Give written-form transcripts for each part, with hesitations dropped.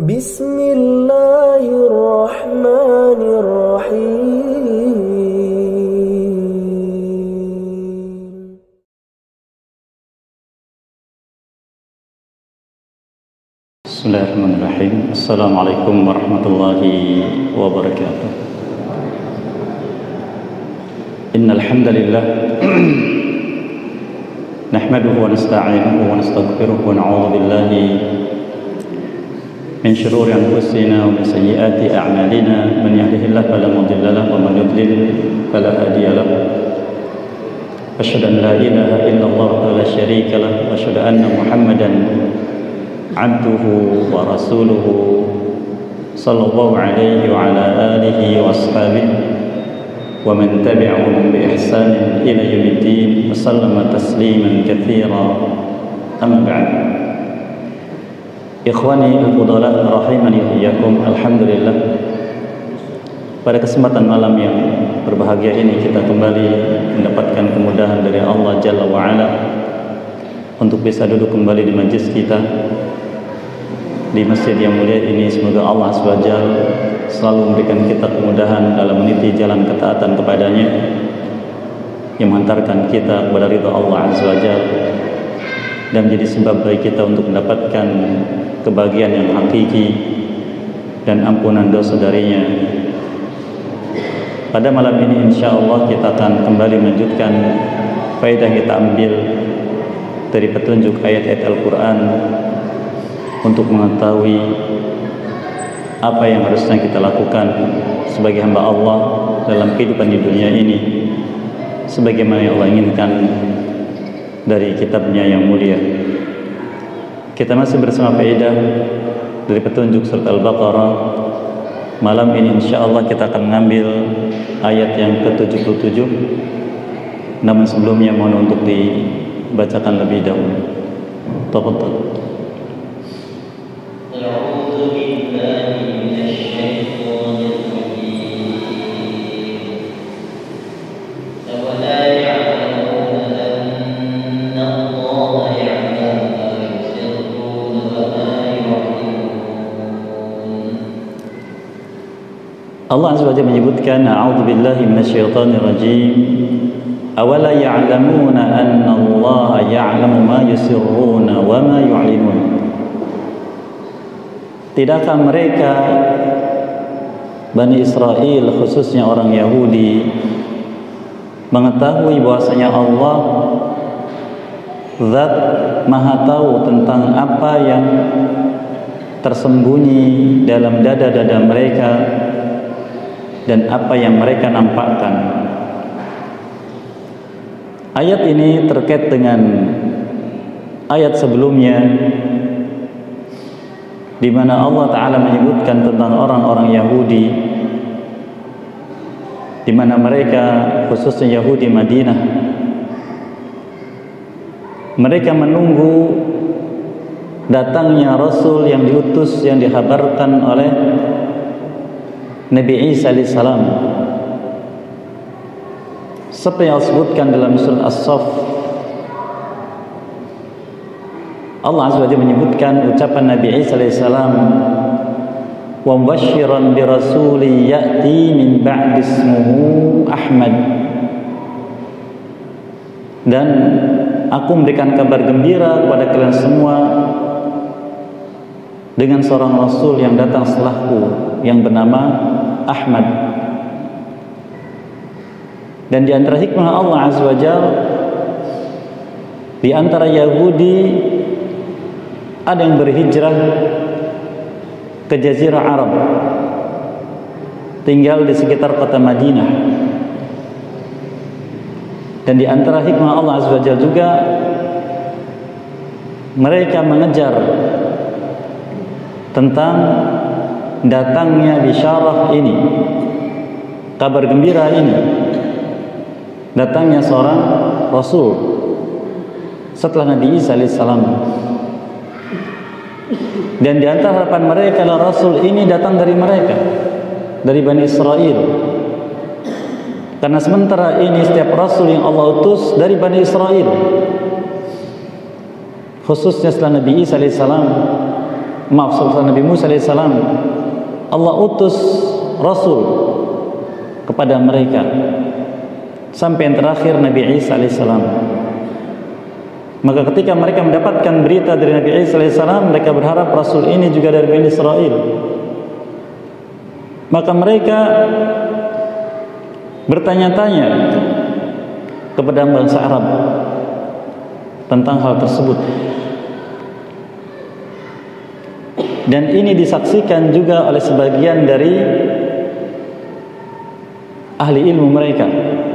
Bismillahirrahmanirrahim. Bismillahirrahmanirrahim. Assalamualaikum warahmatullahi wabarakatuh. Innal hamdalillah nahmaduhu wa nasta'inuhu wa nastaghfiruhu wa na'udzu billahi min shururi anfusina wa min sayyiati a'malina. Man yahdihillahu fala mudilla lahu wa man yudlil fala hadiya lahu. Asyhadu an la ilaha illallah wa la syarika lahu wa asyhadu anna Muhammadan abduhu wa rasuluhu sallallahu alaihi wa ala alihi wa ashabihi wa man tabi'ahum bi ihsanin ila yaumiddin wa sallama tasliman katsira. Amma ba'd. Ikhwani al-fudala rahimani wa iyyakum. Alhamdulillah, pada kesempatan malam yang berbahagia ini kita kembali mendapatkan kemudahan dari Allah Jalla wa Ala untuk bisa duduk kembali di majlis kita di masjid yang mulia ini. Semoga Allah SWT selalu memberikan kita kemudahan dalam meniti jalan ketaatan kepadanya, yang mengantarkan kita kepada ridha Allah SWT dan menjadi sebab bagi kita untuk mendapatkan kebahagiaan yang hakiki dan ampunan dosa darinya. Pada malam ini insyaallah kita akan kembali melanjutkan faedah yang kita ambil dari petunjuk ayat-ayat Al-Quran untuk mengetahui apa yang harusnya kita lakukan sebagai hamba Allah dalam kehidupan di dunia ini, sebagaimana yang Allah inginkan dari kitabnya yang mulia. Kita masih bersama faedah dari petunjuk surat Al-Baqarah. Malam ini insyaallah kita akan mengambil ayat yang ke-77. Namun sebelumnya mohon untuk dibacakan lebih dahulu. Tafadhal. Allah Azza wa Jalla menyebutkan, a'udzu billahi minasyaitonir rajim, awala ya'lamuna anna Allah ya'lamu ma yusirruna wa ma yu'linun. Tidakkah mereka Bani Israel, khususnya orang Yahudi, mengetahui bahwasanya Allah Zat Maha tahu tentang apa yang tersembunyi dalam dada-dada mereka dan apa yang mereka nampakkan. Ayat ini terkait dengan ayat sebelumnya di mana Allah Ta'ala menyebutkan tentang orang-orang Yahudi, di mana mereka, khususnya Yahudi Madinah, mereka menunggu datangnya Rasul yang diutus, yang dikhabarkan oleh Nabi Isa alaihissalam. Seperti yang disebutkan dalam surat As-Saff, Allah Azza wa Jalla menyebutkan ucapan Nabi Isa alaihissalam, wa mubasysyiran bi rasulin ya'ti min ba'di ismuhu Ahmad, dan aku memberikan kabar gembira kepada kalian semua dengan seorang rasul yang datang setelahku yang bernama Ahmad. Dan di antara hikmah Allah Azza wa Jalla, di antara Yahudi ada yang berhijrah ke Jazirah Arab, tinggal di sekitar kota Madinah. Dan di antara hikmah Allah Azza wa Jalla juga, mereka mengejar tentang datangnya bisyarah ini, kabar gembira ini, datangnya seorang Rasul setelah Nabi Isa alaihissalam. Dan di antara harapan mereka adalah Rasul ini datang dari mereka, dari Bani Israel. Karena sementara ini setiap Rasul yang Allah utus dari Bani Israel, khususnya setelah Nabi Isa alaihissalam, setelah Nabi Musa alaihissalam, Allah utus Rasul kepada mereka sampai yang terakhir Nabi Isa alaihissalam. Maka ketika mereka mendapatkan berita dari Nabi Isa alaihissalam, mereka berharap Rasul ini juga dari Bani Israel. Maka mereka bertanya-tanya kepada bangsa Arab tentang hal tersebut. Dan ini disaksikan juga oleh sebagian dari ahli ilmu mereka,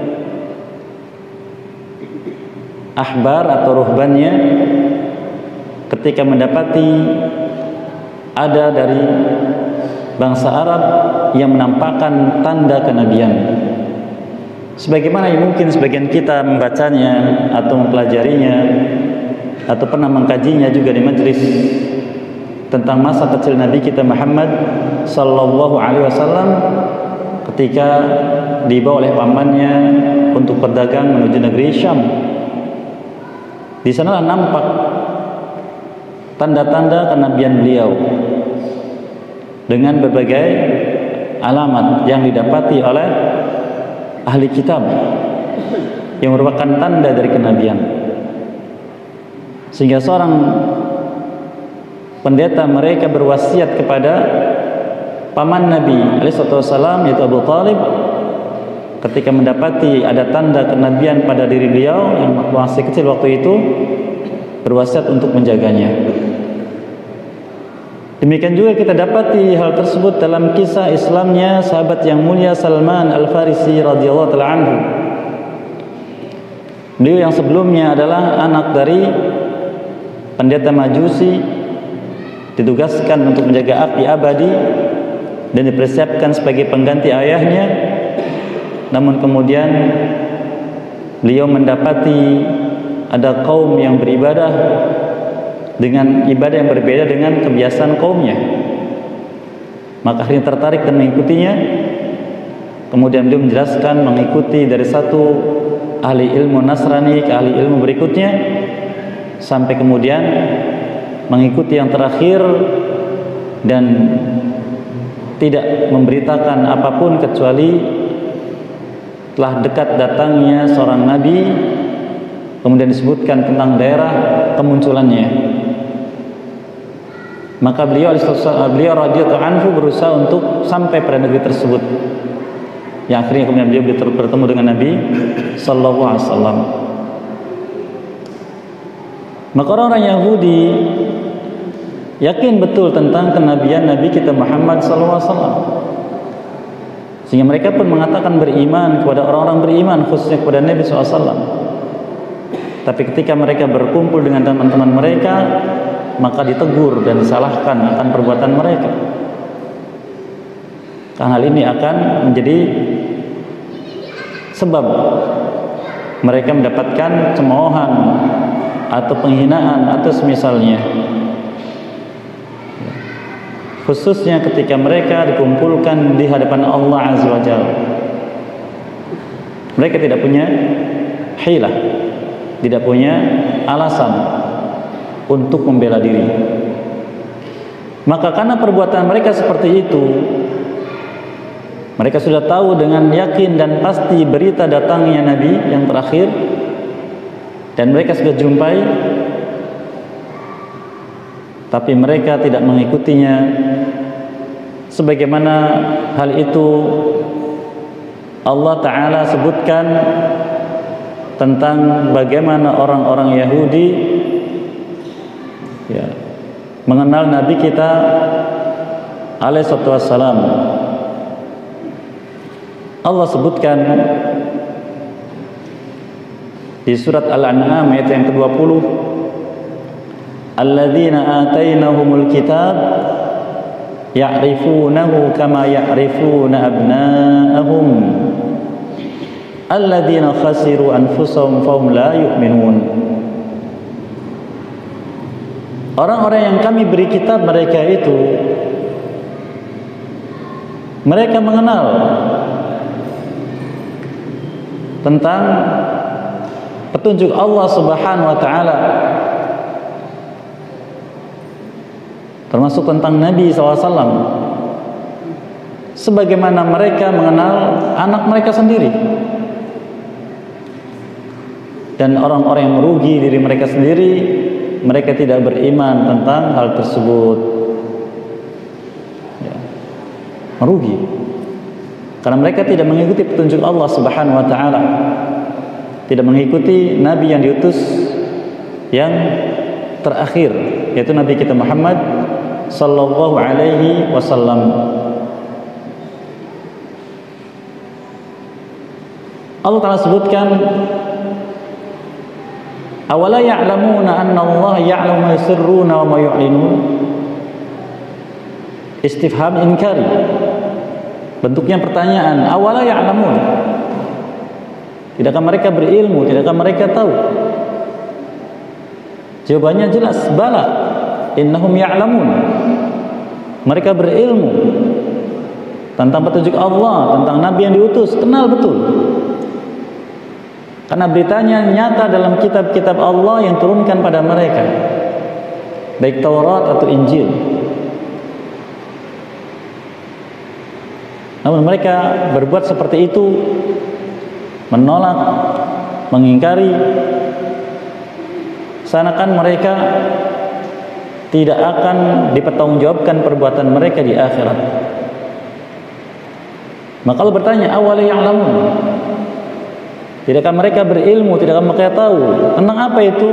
ahbar atau ruhbannya, ketika mendapati ada dari bangsa Arab yang menampakkan tanda kenabian, sebagaimana yang mungkin sebagian kita membacanya atau mempelajarinya atau pernah mengkajinya juga di majelis tentang masa kecil Nabi kita Muhammad sallallahu alaihi wasallam ketika dibawa oleh pamannya untuk berdagang menuju negeri Syam. Di sanalah nampak tanda-tanda kenabian beliau dengan berbagai alamat yang didapati oleh ahli kitab yang merupakan tanda dari kenabian. Sehingga seorang pendeta mereka berwasiat kepada paman Nabi alaihissalam, yaitu Abu Talib, ketika mendapati ada tanda kenabian pada diri beliau yang masih kecil waktu itu, berwasiat untuk menjaganya. Demikian juga kita dapati hal tersebut dalam kisah Islamnya sahabat yang mulia Salman Al-Farisi radhiyallahu ta'ala anhu. Beliau yang sebelumnya adalah anak dari pendeta Majusi, ditugaskan untuk menjaga api abadi dan dipersiapkan sebagai pengganti ayahnya. Namun kemudian beliau mendapati ada kaum yang beribadah dengan ibadah yang berbeda dengan kebiasaan kaumnya, maka akhirnya tertarik dan mengikutinya. Kemudian beliau menjelaskan mengikuti dari satu ahli ilmu Nasrani ke ahli ilmu berikutnya, sampai kemudian mengikuti yang terakhir dan tidak memberitakan apapun kecuali telah dekat datangnya seorang nabi. Kemudian disebutkan tentang daerah kemunculannya. Maka beliau radhiyallahu anhu berusaha untuk sampai pada negeri tersebut. Yang akhirnya kemudian beliau bertemu dengan Nabi sallallahu alaihi wasallam. Maka orang-orang Yahudi yakin betul tentang kenabian Nabi kita Muhammad sallallahu alaihi wasallam. Sehingga mereka pun mengatakan beriman kepada orang-orang beriman, khususnya kepada Nabi sallallahu alaihi wasallam. Tapi ketika mereka berkumpul dengan teman-teman mereka, maka ditegur dan disalahkan akan perbuatan mereka. Karena hal ini akan menjadi sebab mereka mendapatkan cemoohan atau penghinaan atau semisalnya. Khususnya ketika mereka dikumpulkan di hadapan Allah Azza wa Jalla. Mereka tidak punya hilah, tidak punya alasan untuk membela diri. Maka karena perbuatan mereka seperti itu, mereka sudah tahu dengan yakin dan pasti berita datangnya Nabi yang terakhir, dan mereka sudah jumpai, tapi mereka tidak mengikutinya. Sebagaimana hal itu Allah Ta'ala sebutkan tentang bagaimana orang-orang Yahudi mengenal Nabi kita alaihi wassalam. Allah sebutkan di surat Al-An'am ayat yang ke-20, alladzina atainahumul kitab ya'rifunahu kama ya'rifuna abna'ahum alladzina khasiru anfusahum fahum la yu'minun. Orang-orang yang kami beri kitab mereka itu, mereka mengenal tentang petunjuk Allah Subhanahu wa taala, termasuk tentang Nabi SAW, sebagaimana mereka mengenal anak mereka sendiri. Dan orang-orang yang merugi diri mereka sendiri, mereka tidak beriman tentang hal tersebut, ya, merugi karena mereka tidak mengikuti petunjuk Allah Subhanahu wa Ta'ala, tidak mengikuti Nabi yang diutus yang terakhir, yaitu Nabi kita Muhammad sallallahu alaihi wasallam. Allah Ta'ala sebutkan, awala ya'lamuna anna Allah ya'lamu ma yusirruna wa ma yu'linun. Istifham inkari, bentuknya pertanyaan. Awala ya'lamun, tidakkah mereka berilmu, tidakkah mereka tahu? Jawabannya jelas, bala, innahum ya'lamun. Mereka berilmu tentang petunjuk Allah, tentang Nabi yang diutus, kenal betul. Karena beritanya nyata dalam kitab-kitab Allah yang turunkan pada mereka, baik Taurat atau Injil. Namun mereka berbuat seperti itu, menolak, mengingkari, seakan mereka tidak akan dipertanggungjawabkan perbuatan mereka di akhirat. Maka Allah bertanya, awala ya'lamun, tidakkah mereka berilmu, tidakkah mereka tahu tentang apa itu?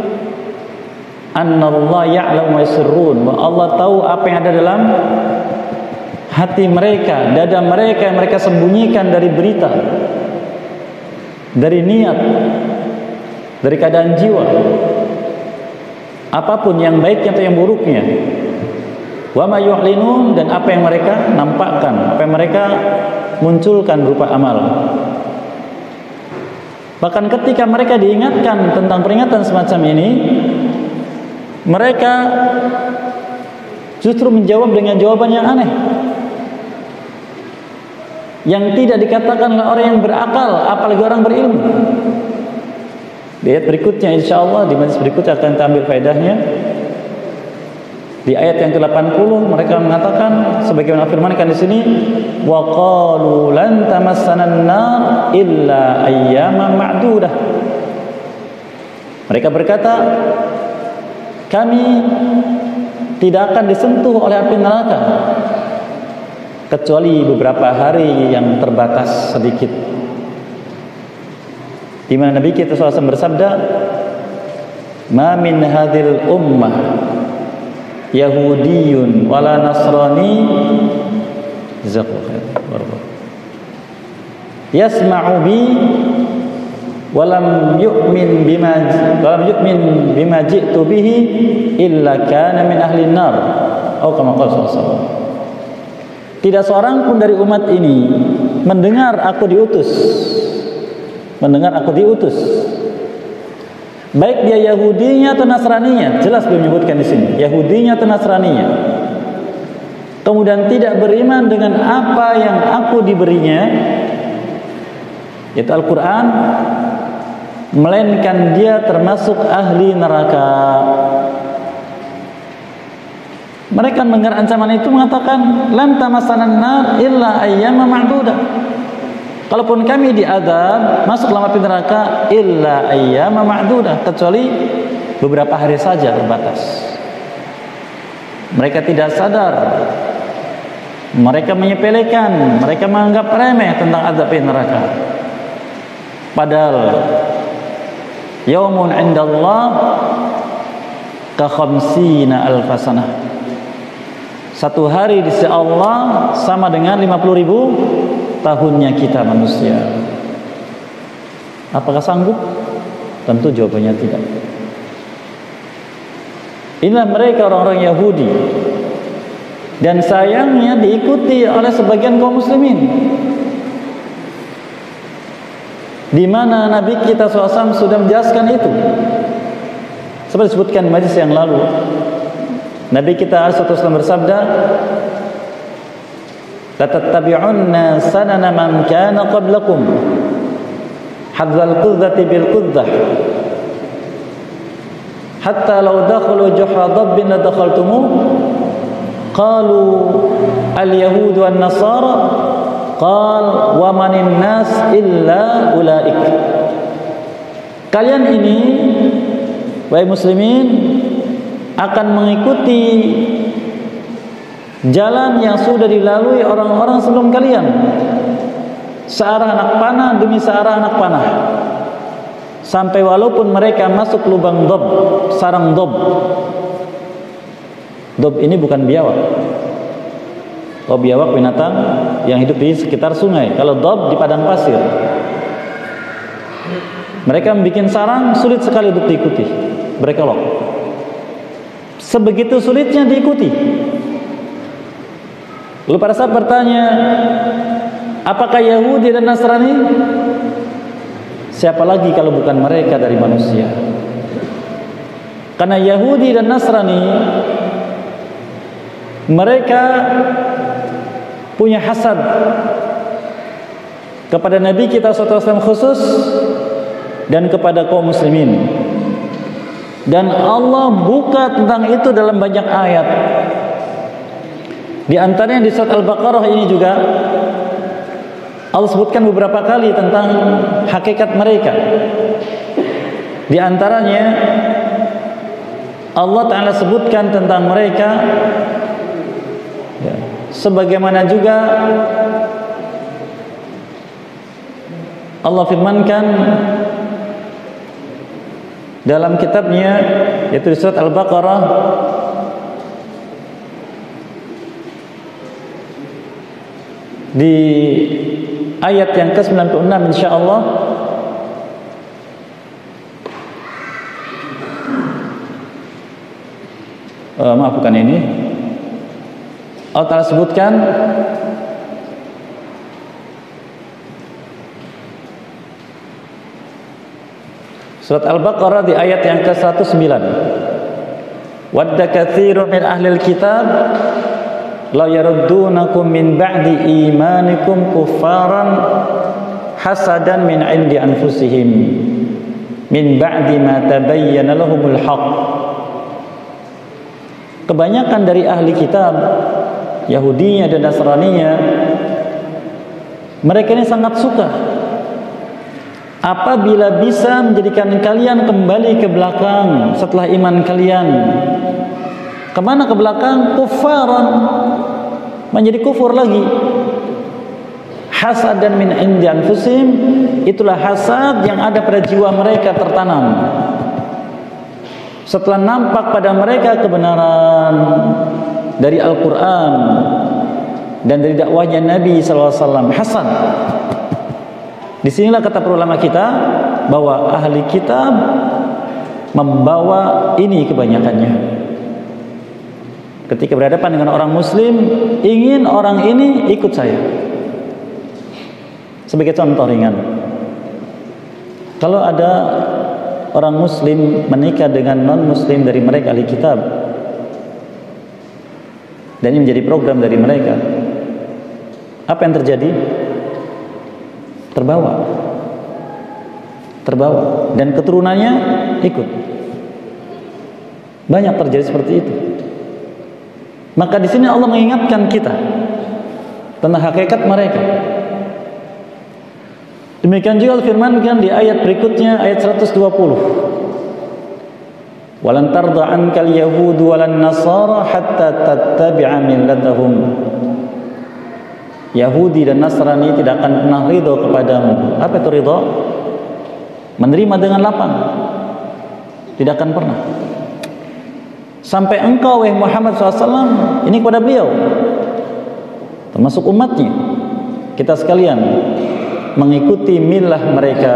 Annallahu ya'lamu ma yusirrun, Allah tahu apa yang ada dalam hati mereka, dada mereka yang mereka sembunyikan dari berita, dari niat, dari keadaan jiwa, apapun yang baiknya atau yang buruknya. Wa ma yu'linun, dan apa yang mereka nampakkan, apa yang mereka munculkan berupa amal. Bahkan ketika mereka diingatkan tentang peringatan semacam ini, mereka justru menjawab dengan jawaban yang aneh, yang tidak dikatakan oleh orang yang berakal, apalagi orang berilmu. Di ayat berikutnya, insyaallah di majlis berikutnya akan kita ambil faedahnya. Di ayat yang ke-80 mereka mengatakan, sebagaimana firmankan di sini, wa qalu lan tamassana an-nar illa ayyaman ma'dudah. Mereka berkata, kami tidak akan disentuh oleh api neraka kecuali beberapa hari yang terbatas sedikit. Di mana Nabi kita SAW bersabda, ma min hadhil ummah Yahudiyun wala Nasrani yasma'u bi walam yu'min bima ji'tu bihi illa kana min ahli nar, atau kama qala sallallahu. Tidak seorang pun dari umat ini mendengar aku diutus, baik dia Yahudinya atau Nasraninya, jelas beliau menyebutkan di sini, Yahudinya atau Nasraninya, kemudian tidak beriman dengan apa yang aku diberinya, yaitu Al-Quran, melainkan dia termasuk ahli neraka. Mereka mendengar ancaman itu mengatakan, lan tamassanan nar illa ayyama ma'dudah. Kalaupun kami diazab, masuk dalam api neraka, illa ayyama ma'dudah, kecuali beberapa hari saja terbatas. Mereka tidak sadar, mereka menyepelekan, mereka menganggap remeh tentang azab neraka. Padahal yaumun indallah ka khamsina alfasanah, satu hari di sisi Allah sama dengan 50.000 tahunnya kita manusia. Apakah sanggup? Tentu jawabannya tidak. Inilah mereka orang-orang Yahudi, dan sayangnya diikuti oleh sebagian kaum muslimin, di mana Nabi kita SAW sudah menjelaskan itu. Seperti disebutkan majlis yang lalu, Nabi kita SAW bersabda, la tattabi'unna sanana man kana qablakum hadzal qudzati bil qudzah hatta law dakhalu juhra dabbin la dakhaltumuh qalu al-yahud wan nasara qal wa manin nas illa ulaik. Kalian ini wahai muslimin akan mengikuti jalan yang sudah dilalui orang-orang sebelum kalian, searah anak panah demi searah anak panah, sampai walaupun mereka masuk lubang dob, sarang dob. Dob ini bukan biawak. Kalau biawak binatang yang hidup di sekitar sungai, kalau dob di padang pasir. Mereka membuat sarang sulit sekali untuk diikuti, berkelok. Sebegitu sulitnya diikuti. Lalu para sahabat bertanya, apakah Yahudi dan Nasrani? Siapa lagi kalau bukan mereka dari manusia? Karena Yahudi dan Nasrani mereka punya hasad kepada Nabi kita SAW khusus dan kepada kaum muslimin. Dan Allah buka tentang itu dalam banyak ayat. Di antaranya di surat Al-Baqarah ini juga Allah sebutkan beberapa kali tentang hakikat mereka. Di antaranya Allah Ta'ala sebutkan tentang mereka ya, sebagaimana juga Allah firmankan dalam kitabnya, yaitu di surat Al-Baqarah di ayat yang ke-96 insyaallah. Maaf, bukan ini. Allah Ta'ala sebutkan surat Al-Baqarah di ayat yang ke-109. Wadda katsirun min ahlil kitab la yaruddunakum min ba'di imanikum kuffaran hasadan min 'indi anfusihim min ba'di ma tabayyana lahumul haqq. Kebanyakan dari ahli kitab, Yahudinya dan Nasraninya, mereka ini sangat suka apabila bisa menjadikan kalian kembali ke belakang setelah iman kalian. Kemana ke belakang? Kufaran, menjadi kufur lagi. Hasad dan min indi anfusihim, itulah hasad yang ada pada jiwa mereka tertanam. Setelah nampak pada mereka kebenaran dari Al-Quran dan dari dakwahnya Nabi SAW, hasad. Disinilah kata para ulama kita bahwa ahli kitab membawa ini kebanyakannya. Ketika berhadapan dengan orang muslim, ingin orang ini ikut saya. Sebagai contoh ringan, kalau ada orang muslim menikah dengan non muslim dari mereka ahli kitab, dan ini menjadi program dari mereka, apa yang terjadi? Terbawa, dan keturunannya ikut. Banyak terjadi seperti itu. Maka di sini Allah mengingatkan kita tentang hakikat mereka. Demikian juga firmankan di ayat berikutnya, ayat 120. Walan tarda ankal yahudu walan nasara hatta tattabi'a millatahum. Yahudi dan Nasrani tidak akan pernah ridho kepadamu. Apa itu ridho? Menerima dengan lapang. Tidak akan pernah. Sampai engkau wahai Muhammad SAW, ini kepada beliau, termasuk umatnya, kita sekalian, mengikuti milah mereka,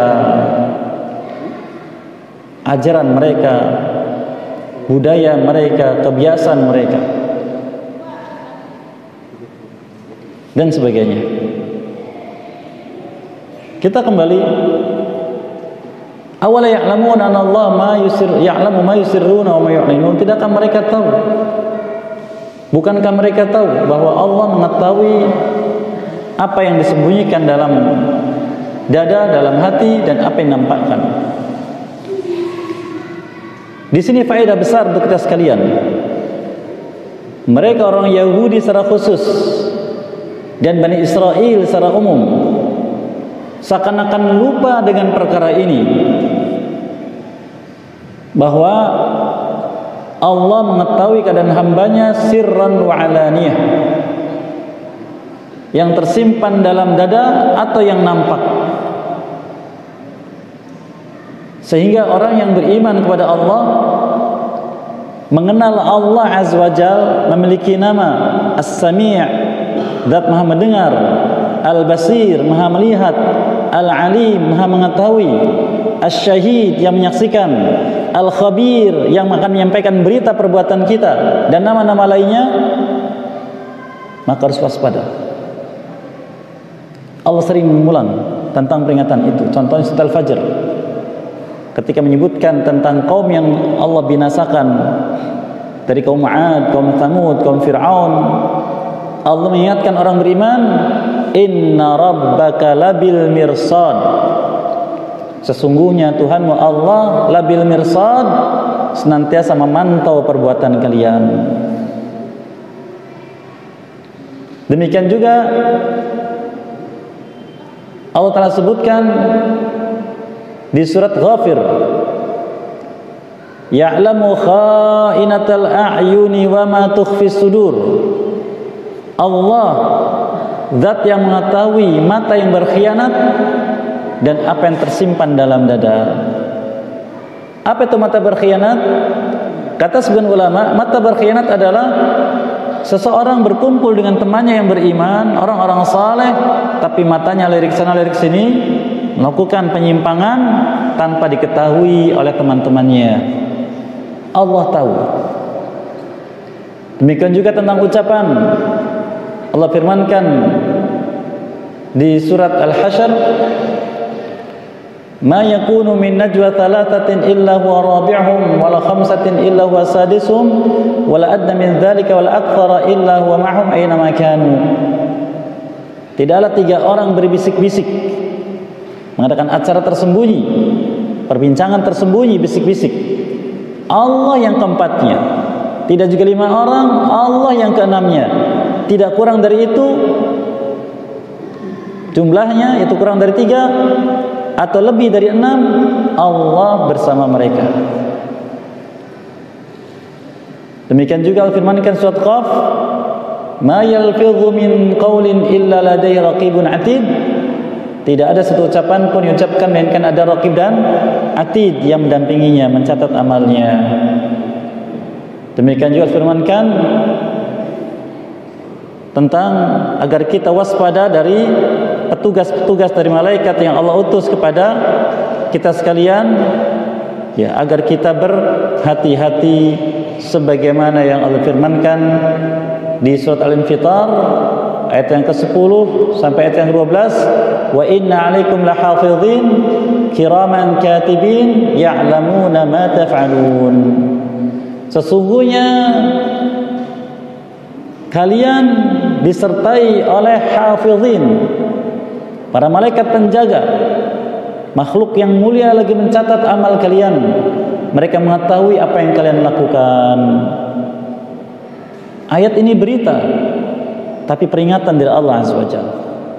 ajaran mereka, budaya mereka, kebiasaan mereka, dan sebagainya. Kita kembali, awala ya'lamun anna Allah ya'lamu ma yusirruna wa ma yu'linun. Tidakkah mereka tahu? Bukankah mereka tahu bahwa Allah mengetahui apa yang disembunyikan dalam dada, dalam hati, dan apa yang nampakkan? Di sini faedah besar untuk kita sekalian. mereka orang Yahudi secara khusus dan Bani Israel secara umum seakan-akan lupa dengan perkara ini, bahwa Allah mengetahui keadaan hambanya sirran wa alaniyah, yang tersimpan dalam dada atau yang nampak. Sehingga orang yang beriman kepada Allah, mengenal Allah Azza wa Jalla, memiliki nama As-Sami', Zat Maha mendengar, Al-Basir, Maha melihat, Al-Alim, Maha mengetahui, Asy-Syahid, yang menyaksikan, Al-Khabir, yang akan menyampaikan berita perbuatan kita, dan nama-nama lainnya, maka harus waspada. Allah sering mengulang tentang peringatan itu. Contohnya surat Al-Fajr, ketika menyebutkan tentang kaum yang Allah binasakan dari kaum 'Ad, kaum Tsamud, kaum Fir'aun, Allah mengingatkan orang beriman, inna rabbaka labil mirsad, sesungguhnya Tuhanmu Allah labil mirsad, senantiasa memantau perbuatan kalian. Demikian juga Allah telah sebutkan di surat Ghafir, ya'lamu kha'inatal a'yuni wa ma tukhfis sudur. Allah, zat yang mengetahui mata yang berkhianat dan apa yang tersimpan dalam dada. Apa itu mata berkhianat? Kata sebagian ulama, mata berkhianat adalah seseorang berkumpul dengan temannya yang beriman, orang-orang saleh, tapi matanya lirik sana lirik sini, melakukan penyimpangan tanpa diketahui oleh teman-temannya. Allah tahu. Demikian juga tentang ucapan. Allah firmankan di surat Al-Hasyr, ma yakunu min najwa thalathatin illa huwa rabi'uhum wala khamsatin illa huwa sadisuhum wala adna min dzalika wala aktsara illa huwa ma'hum aina ma kanu. Tidaklah 3 orang berbisik-bisik mengadakan acara tersembunyi, perbincangan tersembunyi, bisik-bisik, Allah yang keempatnya. Tidak juga 5 orang, Allah yang keenamnya. Tidak kurang dari itu jumlahnya, itu kurang dari 3 atau lebih dari 6, Allah bersama mereka. Demikian juga Allah firmankan surat Qaf, ma yalfidhu min qawlin illa ladayhi raqibun atid. Tidak ada satu ucapan pun yang diucapkan melainkan ada raqib dan atid yang mendampinginya, mencatat amalnya. Demikian juga firmankan tentang agar kita waspada dari petugas-petugas dari malaikat yang Allah utus kepada kita sekalian, ya, agar kita berhati-hati sebagaimana yang Allah firmankan di surat Al-Infitar ayat yang ke-10 sampai ayat yang ke-12, wa inna 'alaikum lahafizin kiraman katibin ya'lamuna ma taf'alun. Sesungguhnya kalian disertai oleh hafizin, para malaikat penjaga, makhluk yang mulia lagi mencatat amal kalian. Mereka mengetahui apa yang kalian lakukan. Ayat ini berita, tapi peringatan dari Allah Azza wa Jalla.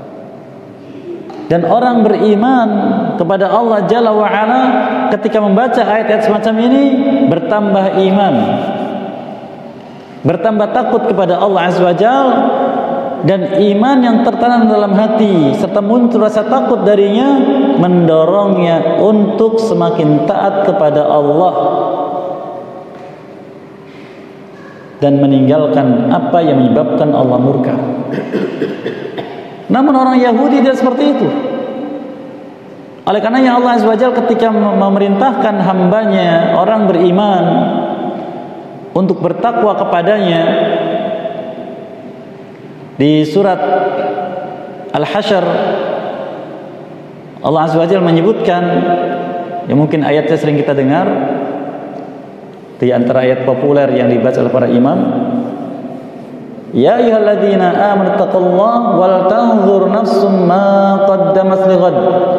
Dan orang beriman kepada Allah Jalla wa Ala ketika membaca ayat-ayat semacam ini bertambah iman, bertambah takut kepada Allah Azza wa Jalla, dan iman yang tertanam dalam hati serta muncul rasa takut darinya mendorongnya untuk semakin taat kepada Allah dan meninggalkan apa yang menyebabkan Allah murka. Namun orang Yahudi tidak seperti itu. Oleh karenanya Allah Azza wa Jalla ketika memerintahkan hambanya orang beriman untuk bertakwa kepadanya di surat Al-Hasyr, Allah Azza wa Jalla menyebutkan, ya mungkin ayatnya sering kita dengar, di antara ayat populer yang dibaca oleh para imam, ya ayyuhalladzina amanu taqullaha wal tanzur nafsum ma qaddamat lighad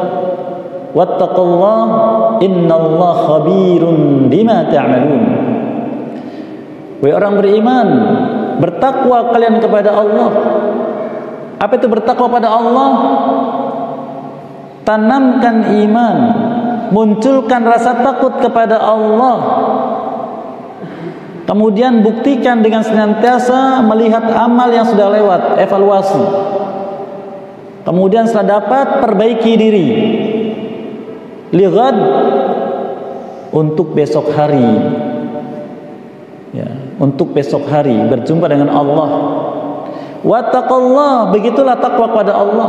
wattaqullaha innallaha khabirun bima ta'malun. Wahai orang beriman, bertakwa kalian kepada Allah. Apa itu bertakwa pada Allah? Tanamkan iman, munculkan rasa takut kepada Allah. Kemudian buktikan dengan senantiasa melihat amal yang sudah lewat, evaluasi. Kemudian setelah dapat, perbaiki diri. Lighad, untuk besok hari. Ya, untuk besok hari berjumpa dengan Allah. Wattaqullah, begitulah takwa kepada Allah.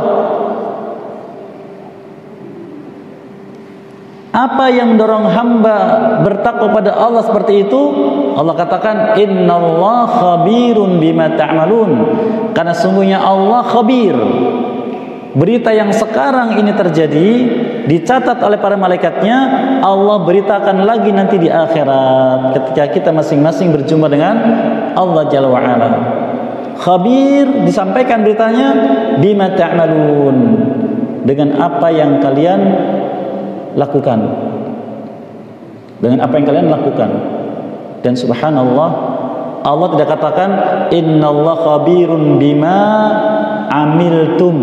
Apa yang mendorong hamba bertakwa pada Allah seperti itu? Allah katakan, innallaha khabirun bima ta'malun. Karena sungguhnya Allah khabir. Berita yang sekarang ini terjadi dicatat oleh para malaikatnya, Allah beritakan lagi nanti di akhirat ketika kita masing-masing berjumpa dengan Allah Jalla wa Ala. Khabir, disampaikan beritanya, bima ta'malun, dengan apa yang kalian lakukan, dengan apa yang kalian lakukan. Dan subhanallah, Allah tidak katakan innallaha khabirun bima amiltum.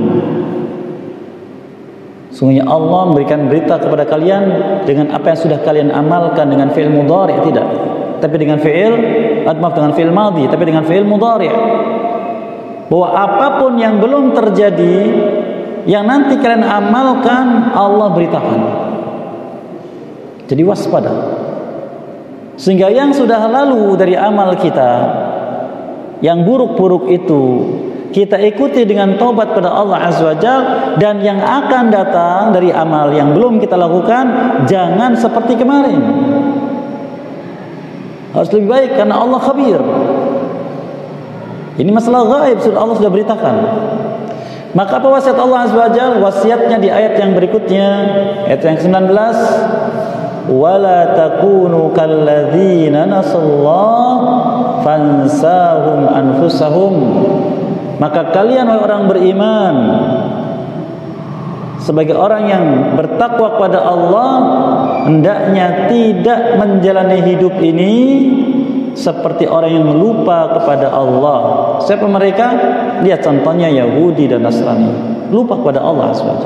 Sungguhnya Allah memberikan berita kepada kalian dengan apa yang sudah kalian amalkan dengan fi'il mudhari', tidak, tapi dengan dengan fi'il madhi, tapi dengan fi'il mudhari'. Bahwa apapun yang belum terjadi, yang nanti kalian amalkan, Allah beritakan. Jadi waspada. Sehingga yang sudah lalu dari amal kita, yang buruk-buruk itu, kita ikuti dengan taubat pada Allah Azza wa Jalla. Dan yang akan datang dari amal yang belum kita lakukan, jangan seperti kemarin. Harus lebih baik karena Allah khabir. Ini masalah gaib, Allah sudah beritakan. Maka apa wasiat Allah Azza wa Jalla? Wasiatnya di ayat yang berikutnya, ayat yang ke-19, wala takunu kalladzina nasallaha fansahum anfusahum. Maka kalian wahai orang beriman, sebagai orang yang bertakwa kepada Allah, hendaknya tidak menjalani hidup ini seperti orang yang lupa kepada Allah. Siapa mereka? Lihat contohnya Yahudi dan Nasrani, lupa kepada Allah SWT.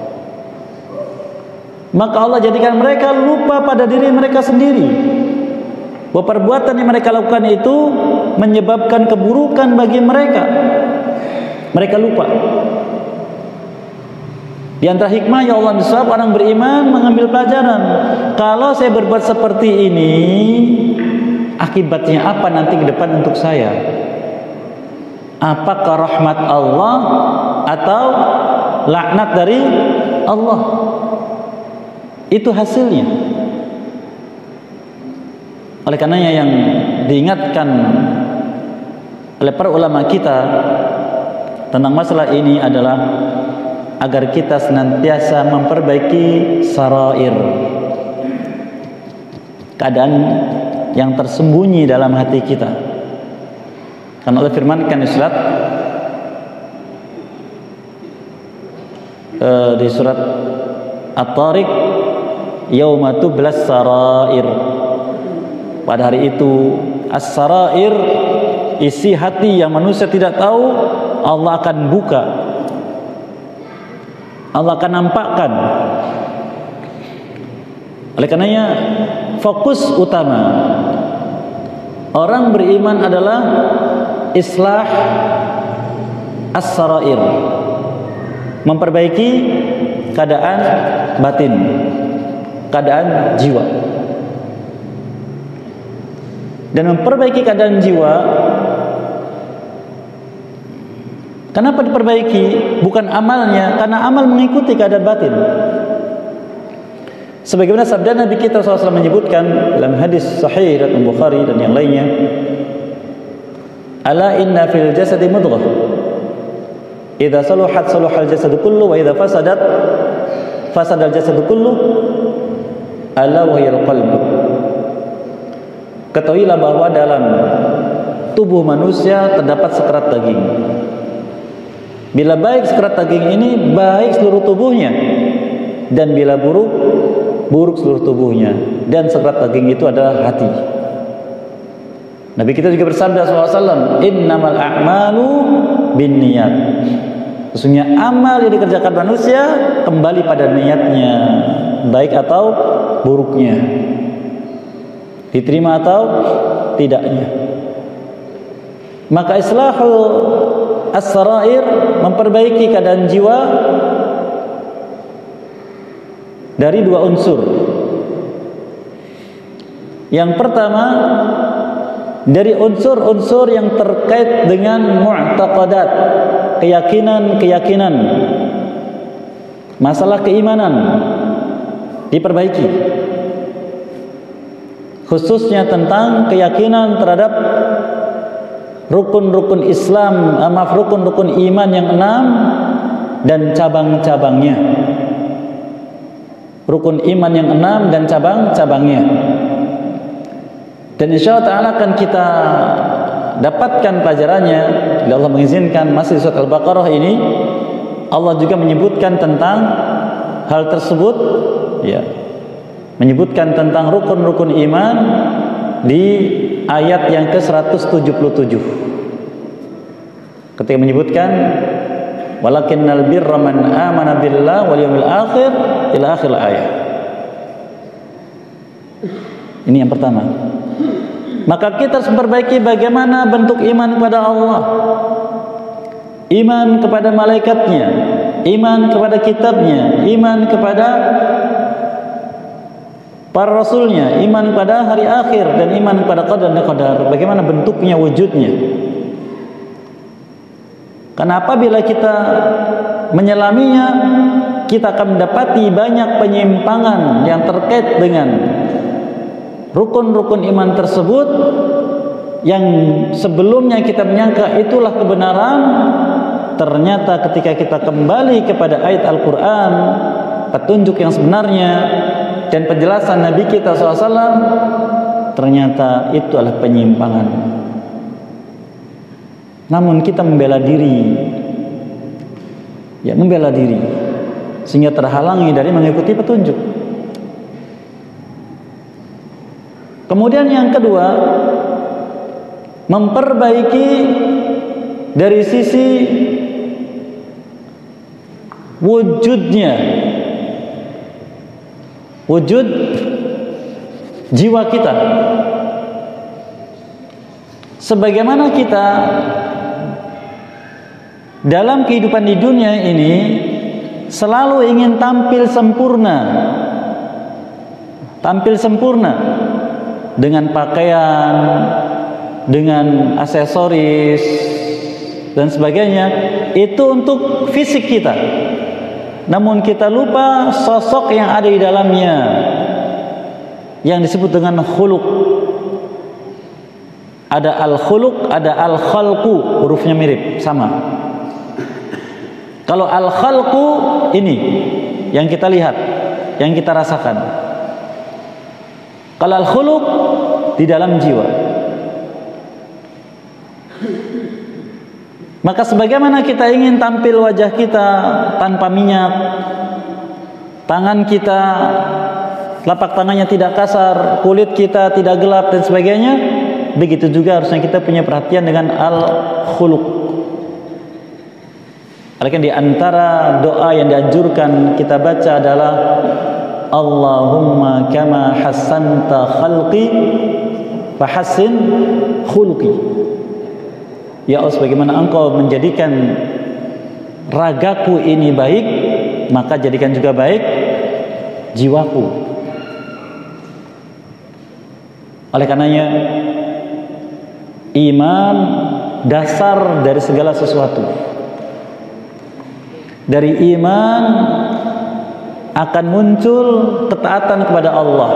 Maka Allah jadikan mereka lupa pada diri mereka sendiri, bahwa perbuatan yang mereka lakukan itu menyebabkan keburukan bagi mereka. Mereka lupa. Di antara hikmah ya Allah SWT, orang beriman mengambil pelajaran. Kalau saya berbuat seperti ini, akibatnya apa nanti ke depan untuk saya? Apakah rahmat Allah atau laknat dari Allah? Itu hasilnya. Oleh karenanya yang diingatkan oleh para ulama kita tentang masalah ini adalah agar kita senantiasa memperbaiki sarair, keadaan yang tersembunyi dalam hati kita. Karena Allah firmankan di surat At-Tariq, yauma tublas sarair. Pada hari itu as-sarair, isi hati yang manusia tidak tahu, Allah akan buka, Allah akan nampakkan. Oleh karenanya fokus utama orang beriman adalah islah as-sarair, memperbaiki keadaan batin, keadaan jiwa. Dan memperbaiki keadaan jiwa, kenapa diperbaiki? Bukan amalnya, karena amal mengikuti keadaan batin. Sebagaimana sabda Nabi kita SAW menyebutkan dalam hadis sahih dari Bukhari dan yang lainnya, ala inna fil jasadi mudghah, idza saluhat saluhal jasadu kullu wa idza fasadat fasadal jasadu kullu, ala wa hiyal qalb. Ketahuilah bahwa dalam tubuh manusia terdapat sekerat daging. Bila baik sekerat daging ini, baik seluruh tubuhnya. Dan bila buruk, buruk seluruh tubuhnya. Dan sekerat daging itu adalah hati. Nabi kita juga bersabda SAW, innamal a'malu binniyat. Sesungguhnya amal yang dikerjakan manusia kembali pada niatnya, baik atau buruknya, diterima atau tidaknya. Maka islahul as-sarair, memperbaiki keadaan jiwa, dari dua unsur. Yang pertama, dari unsur-unsur yang terkait dengan mu'taqadat, keyakinan-keyakinan, masalah keimanan diperbaiki, khususnya tentang keyakinan terhadap rukun-rukun Islam, rukun-rukun iman yang 6 dan cabang-cabangnya. Rukun iman yang 6 dan cabang-cabangnya. Dan insya Allah ta'ala akan kita dapatkan pelajarannya, bila Allah mengizinkan, masih di surat Al-Baqarah ini Allah juga menyebutkan tentang hal tersebut, ya, menyebutkan tentang rukun-rukun iman di ayat yang ke-177 ketika menyebutkan walakinnal birra man amana billah wal yawmil akhir ila akhir ayat. Ini yang pertama. Maka kita harus memperbaiki bagaimana bentuk iman kepada Allah, iman kepada malaikatnya, iman kepada kitabnya, iman kepada para rasulnya, iman kepada hari akhir, dan iman kepada qadar dan qadar. Bagaimana bentuknya, wujudnya. Karena apabila kita menyelaminya, kita akan mendapati banyak penyimpangan yang terkait dengan rukun-rukun iman tersebut, yang sebelumnya kita menyangka itulah kebenaran. Ternyata ketika kita kembali kepada ayat Al-Quran, petunjuk yang sebenarnya dan penjelasan Nabi kita SAW, ternyata itu adalah penyimpangan. Namun kita membela diri, ya, membela diri sehingga terhalangi dari mengikuti petunjuk. Kemudian yang kedua, memperbaiki dari sisi wujudnya, wujud jiwa kita. Sebagaimana kita dalam kehidupan di dunia ini selalu ingin tampil sempurna, dengan pakaian, dengan aksesoris dan sebagainya, itu untuk fisik kita. Namun kita lupa sosok yang ada di dalamnya, yang disebut dengan khuluq. Ada al-khuluq, ada al-khalqu, hurufnya mirip, sama. Kalau al-khalqu ini yang kita lihat, yang kita rasakan. Kalau al-khuluq di dalam jiwa. Maka sebagaimana kita ingin tampil wajah kita tanpa minyak, tangan kita, telapak tangannya tidak kasar, kulit kita tidak gelap dan sebagainya, begitu juga harusnya kita punya perhatian dengan al-khuluq. Oleh karena di antara doa yang dianjurkan kita baca adalah Allahumma kama hassanta khalqi fahassin khuluqi. Ya Allah, sebagaimana Engkau menjadikan ragaku ini baik, maka jadikan juga baik jiwaku. Oleh karenanya, iman dasar dari segala sesuatu. Dari iman akan muncul ketaatan kepada Allah,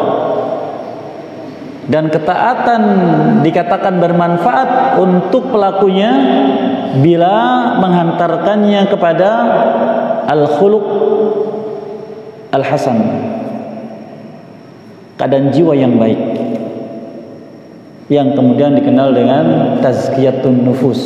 dan ketaatan dikatakan bermanfaat untuk pelakunya bila menghantarkannya kepada al-khuluq al-hasan, keadaan jiwa yang baik, yang kemudian dikenal dengan tazkiyatun nufus,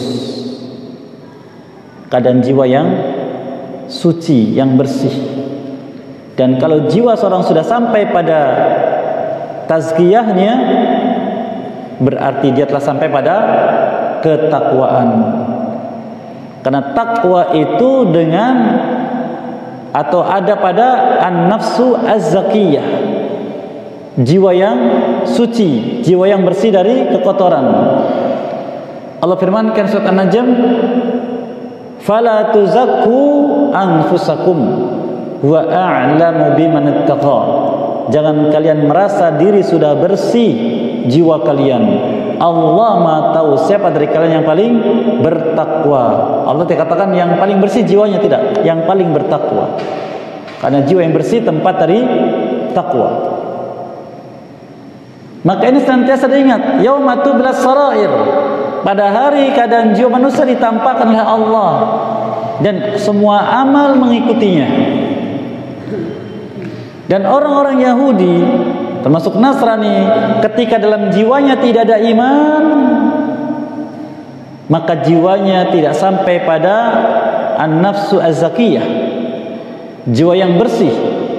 keadaan jiwa yang suci, yang bersih. Dan kalau jiwa seorang sudah sampai pada tazkiyahnya, berarti dia telah sampai pada ketakwaan. Karena takwa itu dengan atau ada pada an-nafsu az-zakiyah, jiwa yang suci, jiwa yang bersih dari kekotoran. Allah firmankan surat An-Najm, "Fala tuzakku anfusakum wa a'lamu biman ittaqa." Jangan kalian merasa diri sudah bersih jiwa kalian. Allah Maha tahu siapa dari kalian yang paling bertakwa. Allah tidak katakan yang paling bersih jiwanya, tidak, yang paling bertakwa. Karena jiwa yang bersih tempat dari takwa. Maka ini senantiasa diingat, yauma tublas sarair. Pada hari keadaan jiwa manusia ditampakkan oleh Allah dan semua amal mengikutinya. Dan orang-orang Yahudi termasuk Nasrani, ketika dalam jiwanya tidak ada iman, maka jiwanya tidak sampai pada an-nafsu az-zakiyah, jiwa yang bersih,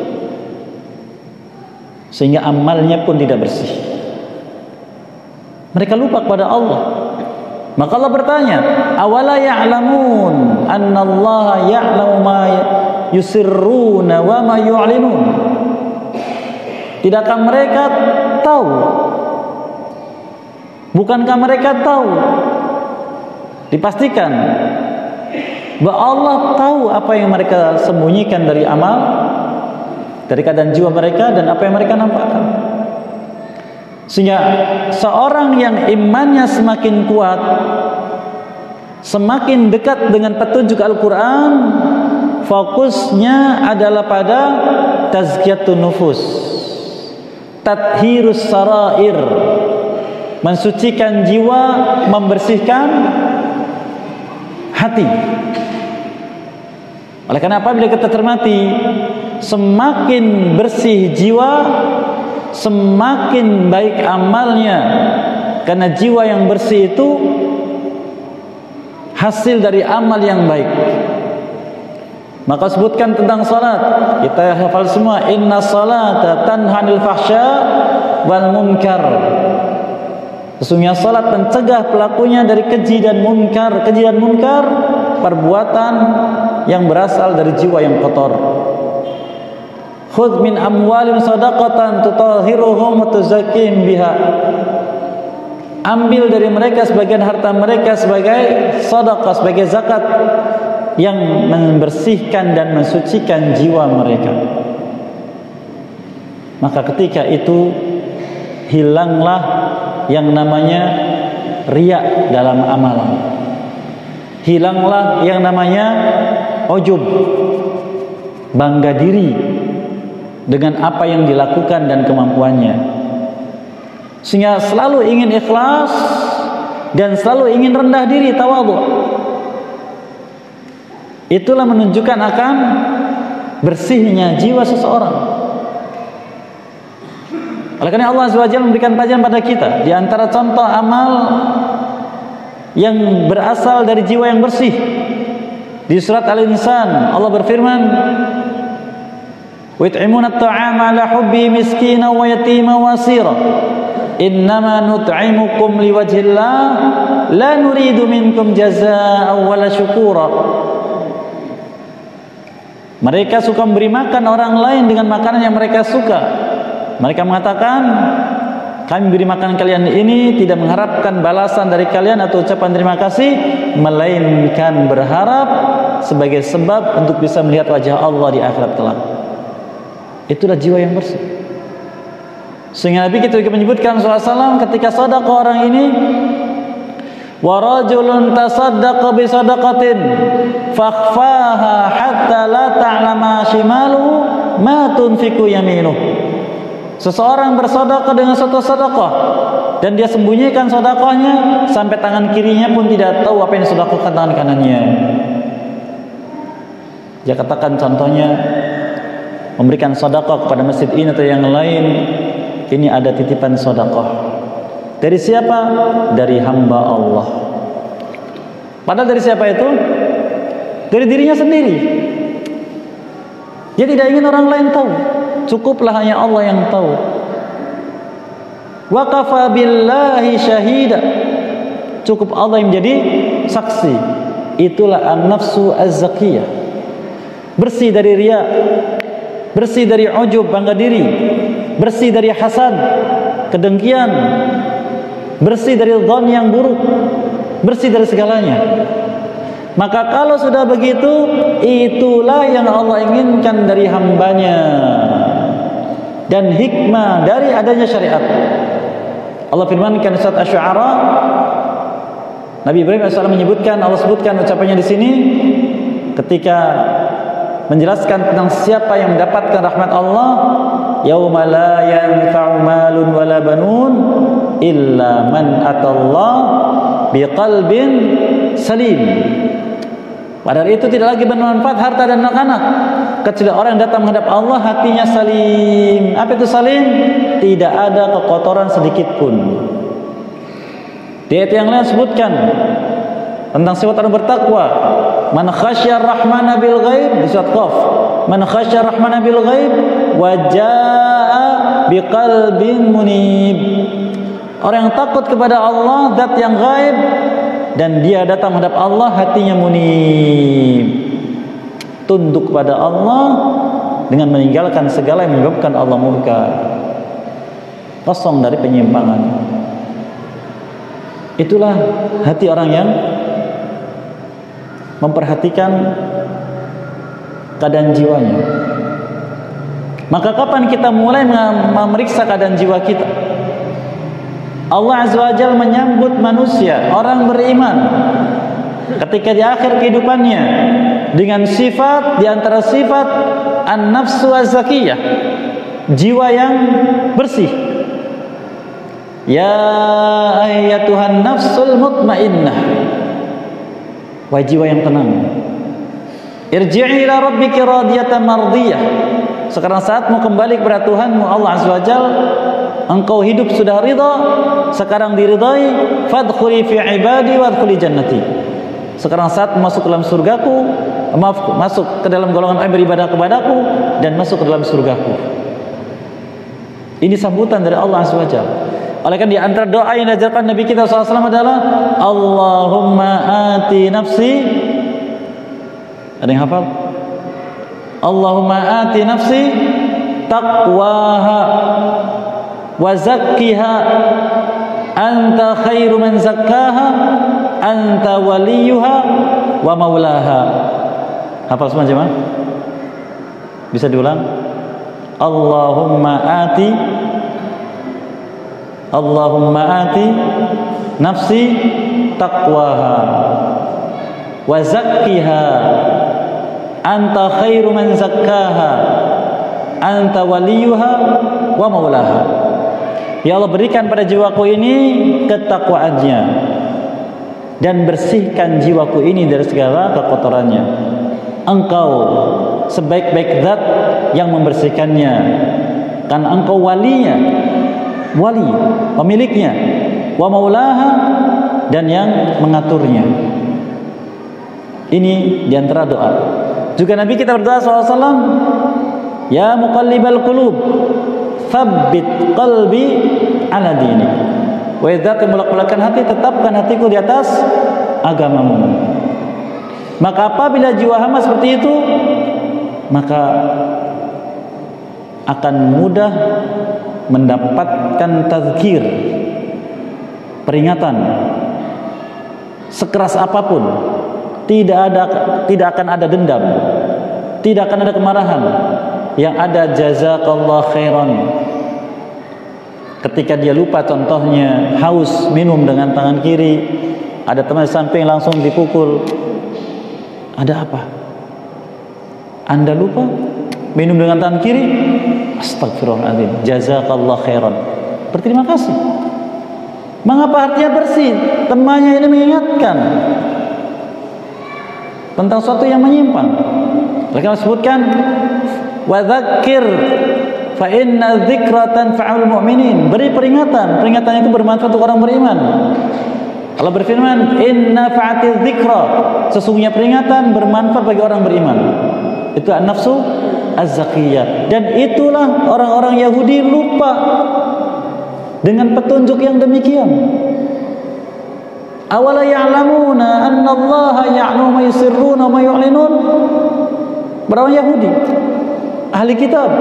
sehingga amalnya pun tidak bersih. Mereka lupa kepada Allah. Maka Allah bertanya, awala ya'lamun annallaha ya'lamu ma yusirruna wa ma yu'linun. Tidakkah mereka tahu? Bukankah mereka tahu? Dipastikan bahwa Allah tahu apa yang mereka sembunyikan dari amal, dari keadaan jiwa mereka dan apa yang mereka nampakkan. Sehingga seorang yang imannya semakin kuat, semakin dekat dengan petunjuk Al-Quran, fokusnya adalah pada tazkiyatun nufus, tathhirus sarair, mensucikan jiwa, membersihkan hati. Oleh karena apabila kita cermati, semakin bersih jiwa, semakin baik amalnya. Karena jiwa yang bersih itu hasil dari amal yang baik. Maka sebutkan tentang salat, kita hafal semua, inna salata tanha 'anil fahsya wal munkar. Sesungguhnya salat mencegah pelakunya dari keji dan munkar. Keji dan munkar, perbuatan yang berasal dari jiwa yang kotor. Khudh min amwalim sadaqatan tutahhiruhum wa tuzakkihim biha. Ambil dari mereka sebagian harta mereka sebagai sedekah, sebagai zakat yang membersihkan dan mensucikan jiwa mereka. Maka ketika itu hilanglah yang namanya riya dalam amalan. Hilanglah yang namanya ujub, bangga diri dengan apa yang dilakukan dan kemampuannya. Sehingga selalu ingin ikhlas dan selalu ingin rendah diri, tawadhu. Itulah menunjukkan akan bersihnya jiwa seseorang. Oleh karena Allah SWT memberikan pelajaran pada kita, di antara contoh amal yang berasal dari jiwa yang bersih, di surat Al-Insan Allah berfirman, وَيُطْعِمُونَ الطَّعَامَ عَلَى حُبِّهِ مِسْكِينًا وَيَتِيمًا وَأَسِيرًا إِنَّمَا نُطْعِمُكُمْ لِوَجْهِ اللَّهِ لَا نُرِيدُ مِنكُمْ جَزَاءً وَلَا شُكُورًا. Mereka suka memberi makan orang lain dengan makanan yang mereka suka. Mereka mengatakan, kami beri makan kalian ini tidak mengharapkan balasan dari kalian atau ucapan terima kasih, melainkan berharap sebagai sebab untuk bisa melihat wajah Allah di akhirat kelak. Itulah jiwa yang bersih. Sehingga Nabi kita juga menyebutkan SAW ketika sedekah orang ini, wa rajulun tasaddaqa bi sadaqatin fakhfaha hatta la ta'lama shimaluhu ma tunfiqu yaminuh. Seseorang bersedekah dengan suatu sedekah dan dia sembunyikan sedekahnya sampai tangan kirinya pun tidak tahu apa yang disedekahkan tangan kanannya. Dia katakan contohnya memberikan sedekah kepada masjid ini atau yang lain, ini ada titipan sedekah. Dari siapa? Dari hamba Allah. Padahal dari siapa itu? Dari dirinya sendiri. Dia tidak ingin orang lain tahu. Cukuplah hanya Allah yang tahu. Wa kafa billahi syahida. Cukup Allah yang menjadi saksi. Itulah an-nafsu az-zakiyah. Bersih dari riya, bersih dari ujub, bangga diri, bersih dari hasad, kedengkian, bersih dari dhon yang buruk, bersih dari segalanya. Maka kalau sudah begitu, itulah yang Allah inginkan dari hambanya, dan hikmah dari adanya syariat. Allah firmankan di surat Asy-Syu'ara, Nabi Ibrahim AS menyebutkan, Allah sebutkan ucapannya di sini ketika menjelaskan tentang siapa yang mendapatkan rahmat Allah, yauma la yanfa'u malun wala banun illa man atallaha biqalbin salim. Pada hari itu tidak lagi bermanfaat harta dan anak-anak, kecuali orang yang datang menghadap Allah hatinya salim. Apa itu salim? Tidak ada kekotoran sedikit pun. Di ayat yang lain sebutkan tentang sifat orang bertakwa, man khasyar rahmana bil ghaib, di surat Qaf, man khasyar rahmana bil ghaib wa jaa biqalbin munib. Orang yang takut kepada Allah, zat yang gaib, dan dia datang menghadap Allah hatinya munib, tunduk kepada Allah dengan meninggalkan segala yang menyebabkan Allah murka, kosong dari penyimpangan. Itulah hati orang yang memperhatikan keadaan jiwanya. Maka kapan kita mulai memeriksa keadaan jiwa kita? Allah Azza wa Jalla menyambut manusia, orang beriman, ketika di akhir kehidupannya dengan sifat, di antara sifat an-nafsu az-zakiyah, jiwa yang bersih. Ya ayyatuhan nafsul mutmainnah, wahai jiwa yang tenang, irji'i ila rabbiki radiyatan mardiyah. Sekarang saatmu kembali kepada Tuhanmu Allah Azza wa Jalla. Engkau hidup sudah ridha, sekarang diridai. Fadkhuli fi ibadi wadkhuli jannati. Sekarang saat masuk ke dalam surgaku, masuk ke dalam golongan yang beribadah kepadaku, dan masuk ke dalam surgaku. Ini sambutan dari Allah Azza wa Jalla. Oleh karena di antara doa yang diajarkan Nabi kita SAW adalah Allahumma ati nafsi. Ada yang hafal? Allahumma ati nafsi taqwaha wa zakkiha anta khairu man zakkaha anta waliyuha wa maulaha. Hafal semua jemaah? Bisa diulang? Allahumma ati nafsi taqwaha wa zakkiha anta khairu man zakkaha anta waliyuha wa maulaha. Ya Allah, berikan pada jiwaku ini ketakwaannya dan bersihkan jiwaku ini dari segala kekotorannya. Engkau sebaik-baik zat yang membersihkannya, kan engkau walinya, wali pemiliknya, wa maulaha, dan yang mengaturnya. Ini diantara doa. Juga Nabi kita berdoa SAW, ya muqallibal qulub tsabbit qalbi ala dinik. Wahai zat yang melak-belakan hati, tetapkan hatiku di atas agamamu. Maka apabila jiwa hamba seperti itu, maka akan mudah mendapatkan tazkir, peringatan sekeras apapun. Tidak akan ada dendam, tidak akan ada kemarahan. Yang ada jazakallah khairan. Ketika dia lupa, contohnya haus, minum dengan tangan kiri, ada teman di samping langsung dipukul. Ada apa? Anda lupa minum dengan tangan kiri? Astagfirullahaladzim, jazakallah khairan. Berterima kasih. Mengapa hatinya bersih? Temannya ini mengingatkan tentang sesuatu yang menyimpang. Mereka sebutkan wa dzakir fa inna dzikra tanfa'ul mu'minin. Beri peringatan, peringatan itu bermanfaat untuk orang beriman. Allah berfirman, inna fa'atiz dzikra, sesungguhnya peringatan bermanfaat bagi orang beriman. Itu an-nafsu az-zakiyah. Dan itulah orang-orang Yahudi lupa dengan petunjuk yang demikian. Awala ya'lamuna anna Allah ya'lamu ma yusirruna wa ma yu'linun. Orang Yahudi, ahli kitab.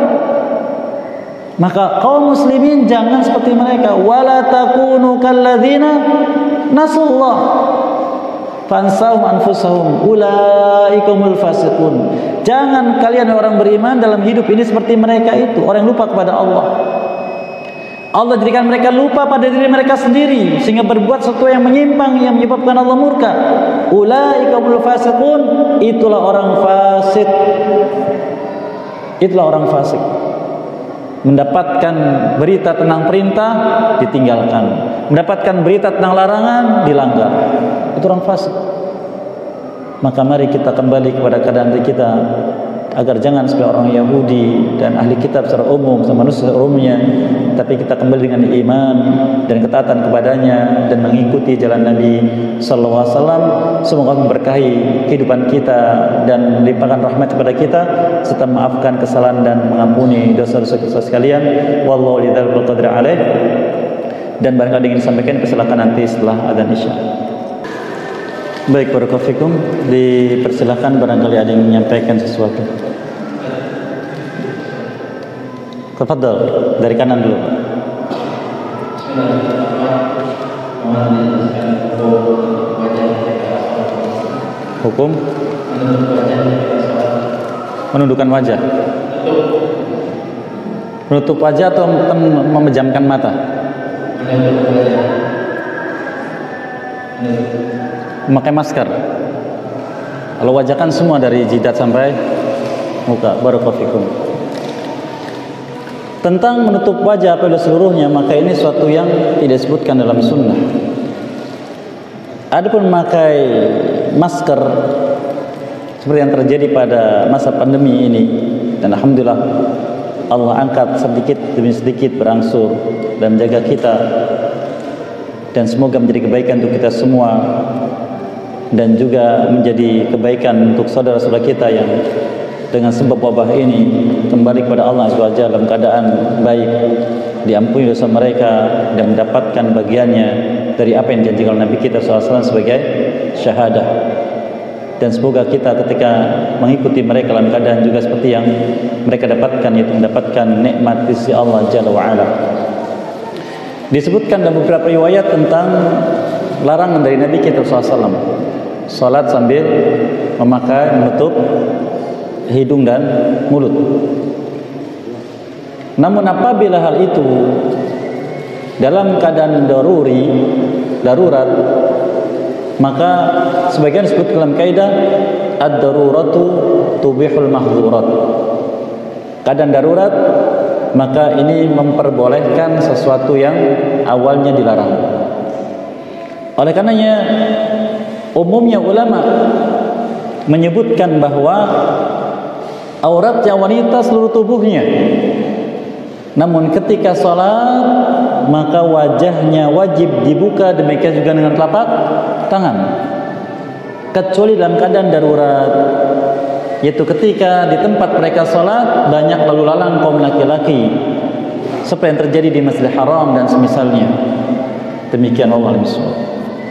Maka kaum muslimin jangan seperti mereka. Wala takunu kalladzina nasullah fansahum anfusahum ulaikumul fasiqun. Jangan kalian orang beriman dalam hidup ini seperti mereka itu, orang yang lupa kepada Allah. Allah jadikan mereka lupa pada diri mereka sendiri sehingga berbuat sesuatu yang menyimpang yang menyebabkan Allah murka. Ulaikumul fasiqun, itulah orang fasik. Itulah orang fasik. Mendapatkan berita tentang perintah ditinggalkan, mendapatkan berita tentang larangan dilanggar. Itu orang fasik. Maka mari kita kembali kepada keadaan diri kita, agar jangan seperti orang Yahudi dan ahli kitab secara umum sama manusia umumnya, tapi kita kembali dengan iman dan ketaatan kepadanya dan mengikuti jalan Nabi sallallahu alaihi wasallam. Semoga memberkahi kehidupan kita dan melimpahkan rahmat kepada kita serta maafkan kesalahan dan mengampuni dosa-dosa kita sekalian. Wallahu lidzal qadri alaih. Dan barangkali ingin disampaikan kesilakan nanti setelah adzan Isya. Baik, barakallahu fikum. Dipersilakan barangkali ada yang menyampaikan sesuatu. Tafadhal, dari kanan dulu. Hukum menundukkan wajah. Menutup wajah atau memejamkan mata? Memakai masker. Kalau wajah kan semua dari jidat sampai muka. Barakallahu fikum. Tentang menutup wajah pada seluruhnya, maka ini suatu yang tidak disebutkan dalam sunnah. Adapun memakai masker seperti yang terjadi pada masa pandemi ini, dan alhamdulillah Allah angkat sedikit demi sedikit berangsur dan menjaga kita, dan semoga menjadi kebaikan untuk kita semua dan juga menjadi kebaikan untuk saudara-saudara kita yang dengan sebab wabah ini kembali kepada Allah Azza wa Jalla dalam keadaan baik, diampuni dosa mereka dan mendapatkan bagiannya dari apa yang dijanjikan Nabi kita SAW sebagai syahadah. Dan semoga kita ketika mengikuti mereka dalam keadaan juga seperti yang mereka dapatkan, yaitu mendapatkan nikmat di sisi Allah Jalla wa Ala. Disebutkan dalam beberapa riwayat tentang larangan dari Nabi kita SAW, salat sambil memakai menutup hidung dan mulut. Namun apabila hal itu dalam keadaan darurat, maka sebagian disebut dalam kaidah ad-daruratu tubihul mahdzurat. Keadaan darurat, maka ini memperbolehkan sesuatu yang awalnya dilarang. Oleh karenanya umumnya ulama menyebutkan bahwa auratnya wanita seluruh tubuhnya, namun ketika sholat maka wajahnya wajib dibuka, demikian juga dengan telapak tangan, kecuali dalam keadaan darurat, yaitu ketika di tempat mereka sholat banyak lalu lalang kaum laki-laki, seperti yang terjadi di Masjidil Haram dan semisalnya. Demikian Allah SWT.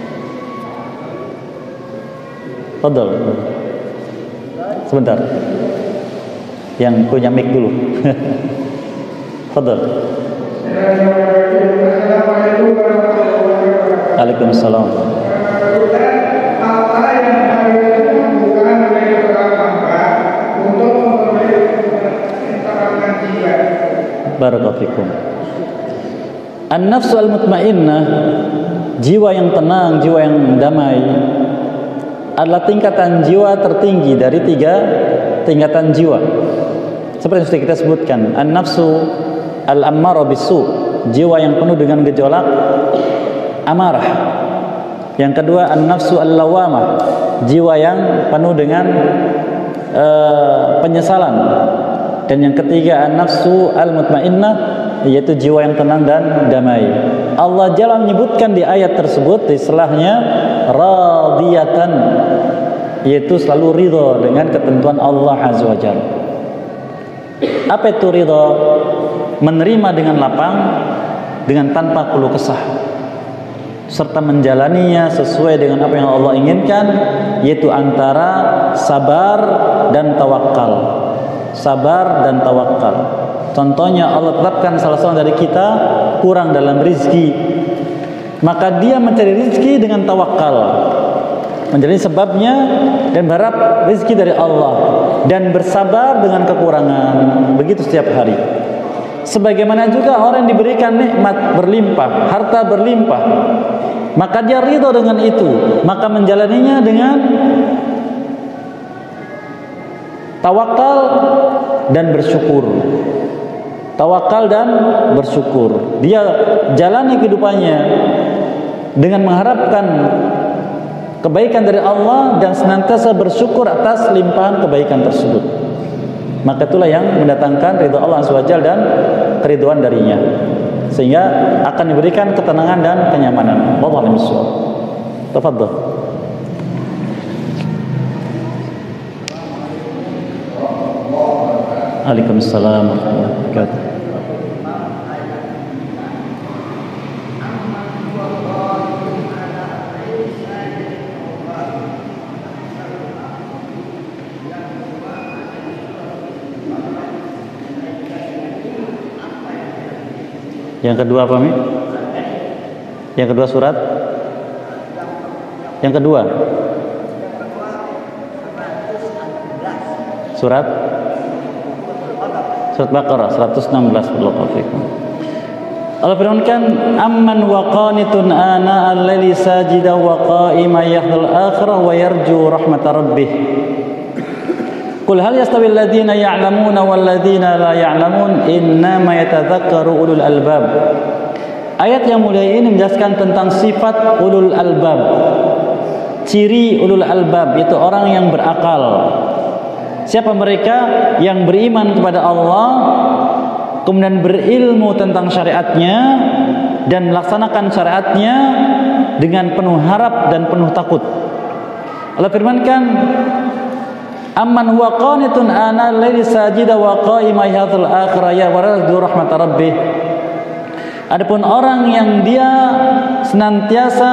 Fadal. Sebentar. Yang punya mic dulu. Fadal. Waalaikumsalam. Barakallahu fikum. An-nafsu al-mutmainnah, jiwa yang tenang, jiwa yang damai, adalah tingkatan jiwa tertinggi dari 3 tingkatan jiwa. Seperti yang sudah kita sebutkan, an-nafsu al-ammarah bisu, jiwa yang penuh dengan gejolak amarah. Yang kedua, an-nafsu al-lawamah, jiwa yang penuh dengan penyesalan. Dan yang ketiga, an-nafsu al-mutmainnah, yaitu jiwa yang tenang dan damai. Allah Jalla menyebutkan di ayat tersebut di selahnya radiyatan, yaitu selalu ridha dengan ketentuan Allah Azza wa Jalla. Apa itu ridha? Menerima dengan lapang dengan tanpa keluh kesah, serta menjalaninya sesuai dengan apa yang Allah inginkan, yaitu antara sabar dan tawakal. Sabar dan tawakal. Contohnya Allah tetapkan salah seorang dari kita kurang dalam rizki, maka dia mencari rizki dengan tawakal, menjadi sebabnya dan berharap rizki dari Allah, dan bersabar dengan kekurangan. Begitu setiap hari. Sebagaimana juga orang yang diberikan nikmat berlimpah, harta berlimpah, maka dia ridho dengan itu, maka menjalaninya dengan tawakal dan bersyukur. Tawakal dan bersyukur. Dia jalani kehidupannya dengan mengharapkan kebaikan dari Allah dan senantiasa bersyukur atas limpahan kebaikan tersebut. Maka itulah yang mendatangkan ridha Allah SWT dan keriduan darinya, sehingga akan diberikan ketenangan dan kenyamanan. Wallahu a'lam bishawab. Tafadhal. Waalaikumsalam warahmatullahi wabarakatuh. Yang kedua apa, Mi? Yang kedua surat? Yang kedua surat Baqarah 116. Allah firmankan, amman wa qanitun ana al-laili sajida wa qa'iman yahdhal akhirah wa yarju rahmata rabbih. Qul hal yastawi alladhina ya'lamuna wal ladzina la ya'lamun innama yatadzakkaru ulul albab. Ayat yang mulia ini menjelaskan tentang sifat ulul albab. Ciri ulul albab yaitu orang yang berakal. Siapa mereka? Yang beriman kepada Allah, kemudian berilmu tentang syariatnya dan melaksanakan syariatnya dengan penuh harap dan penuh takut. Allah firmankan, amman huwa qanitun ana al-laili sajida wa qa'iman yahdhal akhirah ya waradu rahmat rabbih. Adapun orang yang dia senantiasa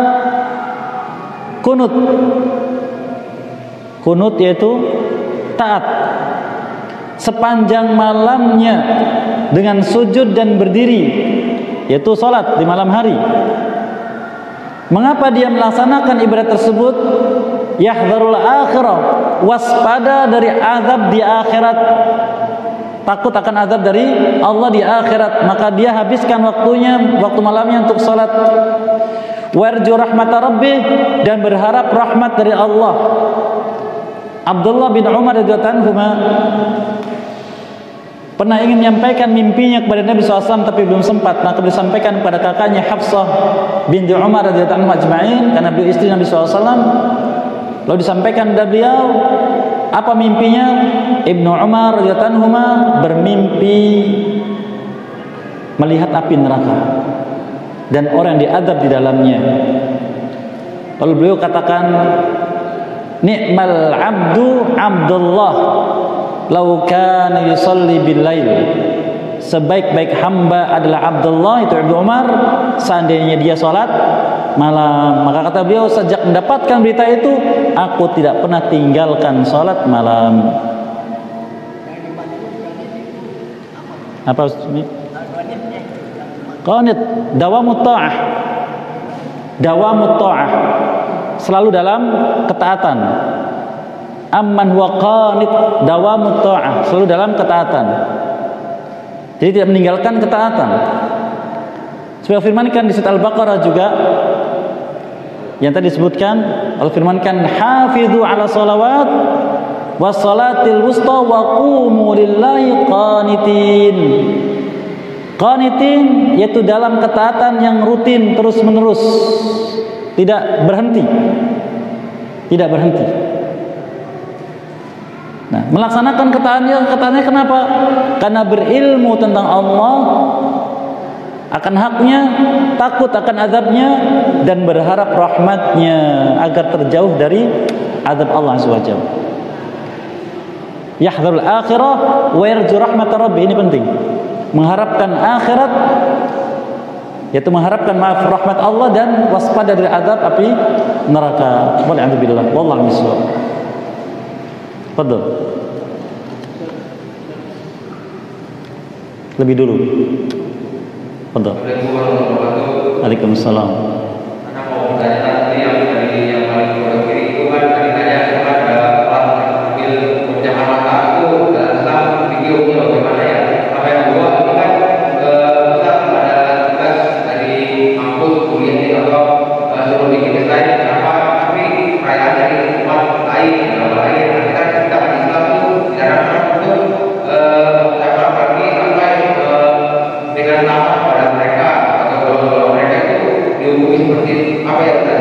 kunut. Kunut yaitu taat sepanjang malamnya dengan sujud dan berdiri, yaitu salat di malam hari. Mengapa dia melaksanakan ibadat tersebut? Yahdharul akhirah, waspada dari azab di akhirat, takut akan azab dari Allah di akhirat, maka dia habiskan waktu malamnya untuk salat. Warju rahmat rabbih, dan berharap rahmat dari Allah. Abdullah bin Umar radhiyallahu anhu pernah ingin menyampaikan mimpinya kepada Nabi SAW tapi belum sempat, maka beliau sampaikan kepada kakaknya Hafsah binti Umar radhiyallahu anhu ajma'in, karena beliau istri Nabi SAW. Lalu disampaikan kepada beliau apa mimpinya. Ibnu Umar radhiyallahu anhu bermimpi melihat api neraka dan orang yang diazab di dalamnya. Lalu beliau katakan, ni'mal abdu Abdullah law kana yusalli bil lail. Sebaik-baik hamba adalah Abdullah, itu Ibnu Umar, seandainya dia salat malam. Maka kata beliau, sejak mendapatkan berita itu aku tidak pernah tinggalkan salat malam. Apa ini? Qanit, dawamut ta'ah. Dawamut ta'ah, selalu dalam ketaatan. Amman huwa qanit dawamut ta'ah, selalu dalam ketaatan. Jadi tidak meninggalkan ketaatan. Sebab firmankan di surat Al-Baqarah juga yang tadi disebutkan, Allah firmankan, hafizu ala salawat was salatil wusta wa qumu lillahi qanitin. Qanitin yaitu dalam ketaatan yang rutin terus menerus, tidak berhenti. Tidak berhenti. Nah, melaksanakan ketaatannya kenapa? Karena berilmu tentang Allah, akan haknya, takut akan azabnya, dan berharap rahmatnya agar terjauh dari azab Allah Azza wa Jalla. Yahdharul akhirah wa yarju rahmat rabbih, ini penting. Mengharapkan akhirat yaitu mengharapkan maaf rahmat Allah dan waspada dari azab api neraka. Wal'iyadzubillah. Wallahu a'lam. Fadhil. Lebih dulu. Fadhil. Waalaikumsalam. Karena mau bertanya tadi yang dari yang paling kiri itu kan tadi tanya ada orang ambil pecahan mata itu dalam videonya bagaimana ya? Sama yang kedua ini kan besar ada tugas dari kampus kuliah ini atau suruh bikin desain apa tapi perayaan dari tempat lain kita kan Islam itu dilarang untuk apa lagi sampai dengan nama pada mereka atau golongan mereka itu dihukumi seperti apa ya tadi?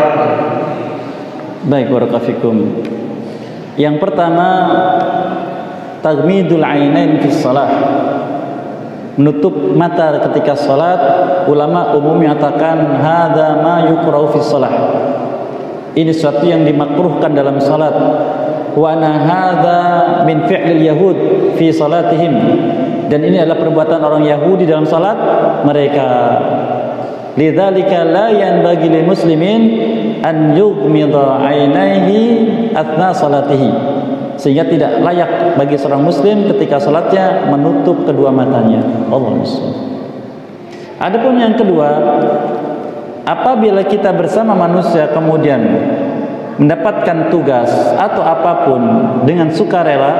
Baik, barakallahu fikum. Yang pertama, taghmidul ainain fi shalah. Menutup mata ketika salat, ulama umum menyatakan hadza ma yukrahu fi shalah. Ini sesuatu yang dimakruhkan dalam salat. Wa ana hadza min fi'lil yahud fi salatihim. Dan ini adalah perbuatan orang Yahudi dalam salat mereka. Lidzalika la yanbaghi lil muslimin an yughmida 'ainaihi athna salatihi. Sehingga tidak layak bagi seorang muslim ketika salatnya menutup kedua matanya. Allahu Akbar. Adapun yang kedua, apabila kita bersama manusia kemudian mendapatkan tugas atau apapun dengan sukarela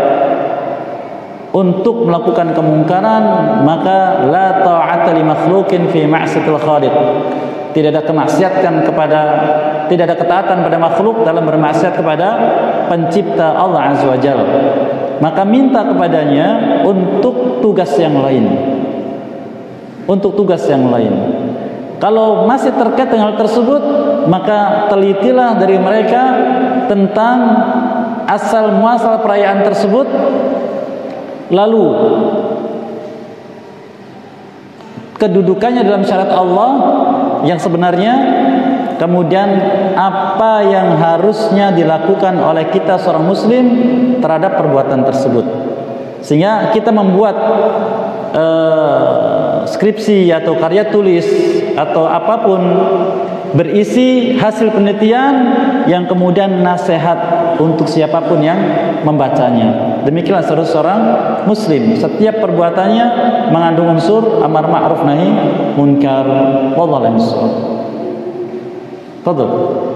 untuk melakukan kemungkaran, maka la ta'ata li makhluqin fi ma'siyatil khaliq. Tidak ada ketaatan pada makhluk dalam bermaksiat kepada pencipta Allah Azza wa Jalla. Maka minta kepadanya untuk tugas yang lain. Untuk tugas yang lain. Kalau masih terkait dengan hal tersebut, maka telitilah dari mereka tentang asal muasal perayaan tersebut. Lalu kedudukannya dalam syariat Allah yang sebenarnya, kemudian apa yang harusnya dilakukan oleh kita seorang muslim terhadap perbuatan tersebut. Sehingga kita membuat skripsi atau karya tulis atau apapun berisi hasil penelitian yang kemudian nasihat untuk siapapun yang membacanya. Demikianlah seorang muslim, setiap perbuatannya mengandung unsur amar ma'ruf nahi munkar. Wallahu a'lam bishawab. Fadhil.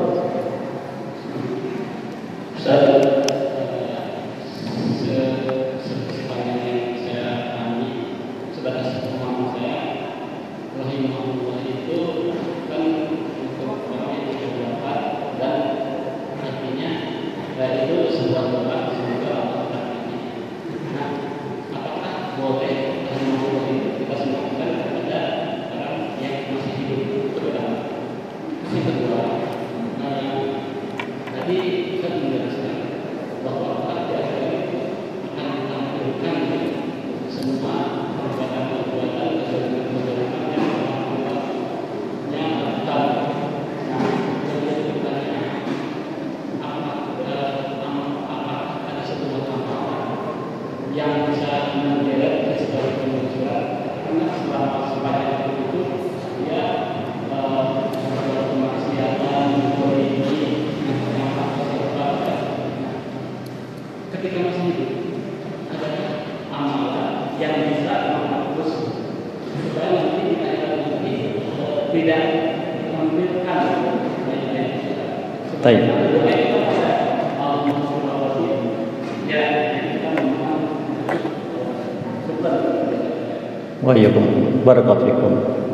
Barakatuh.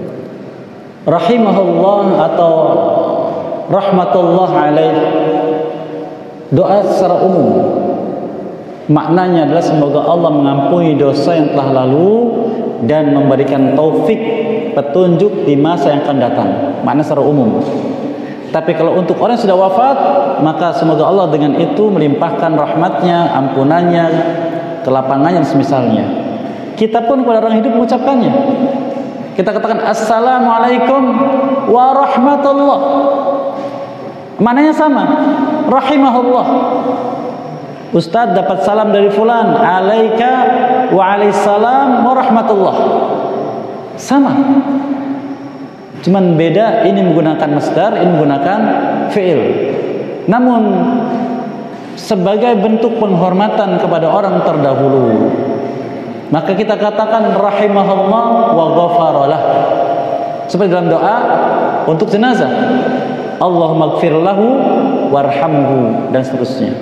Rahimahullah atau rahmatullah alaih, doa secara umum maknanya adalah semoga Allah mengampuni dosa yang telah lalu dan memberikan taufik petunjuk di masa yang akan datang. Makna secara umum. Tapi kalau untuk orang yang sudah wafat, maka semoga Allah dengan itu melimpahkan rahmatnya, ampunannya, kelapangannya dan semisalnya. Kita pun pada orang hidup mengucapkannya. Kita katakan assalamualaikum warahmatullah. Maknanya sama. Rahimahullah. Ustaz dapat salam dari fulan, alaika wa alaihsalam warahmatullah. Sama. Cuman beda, ini menggunakan masdar, ini menggunakan fi'il. Namun sebagai bentuk penghormatan kepada orang terdahulu, maka kita katakan rahimahullah wa ghafaralah. Seperti dalam doa untuk jenazah, Allahumma ighfir lahu warhamhu, dan seterusnya.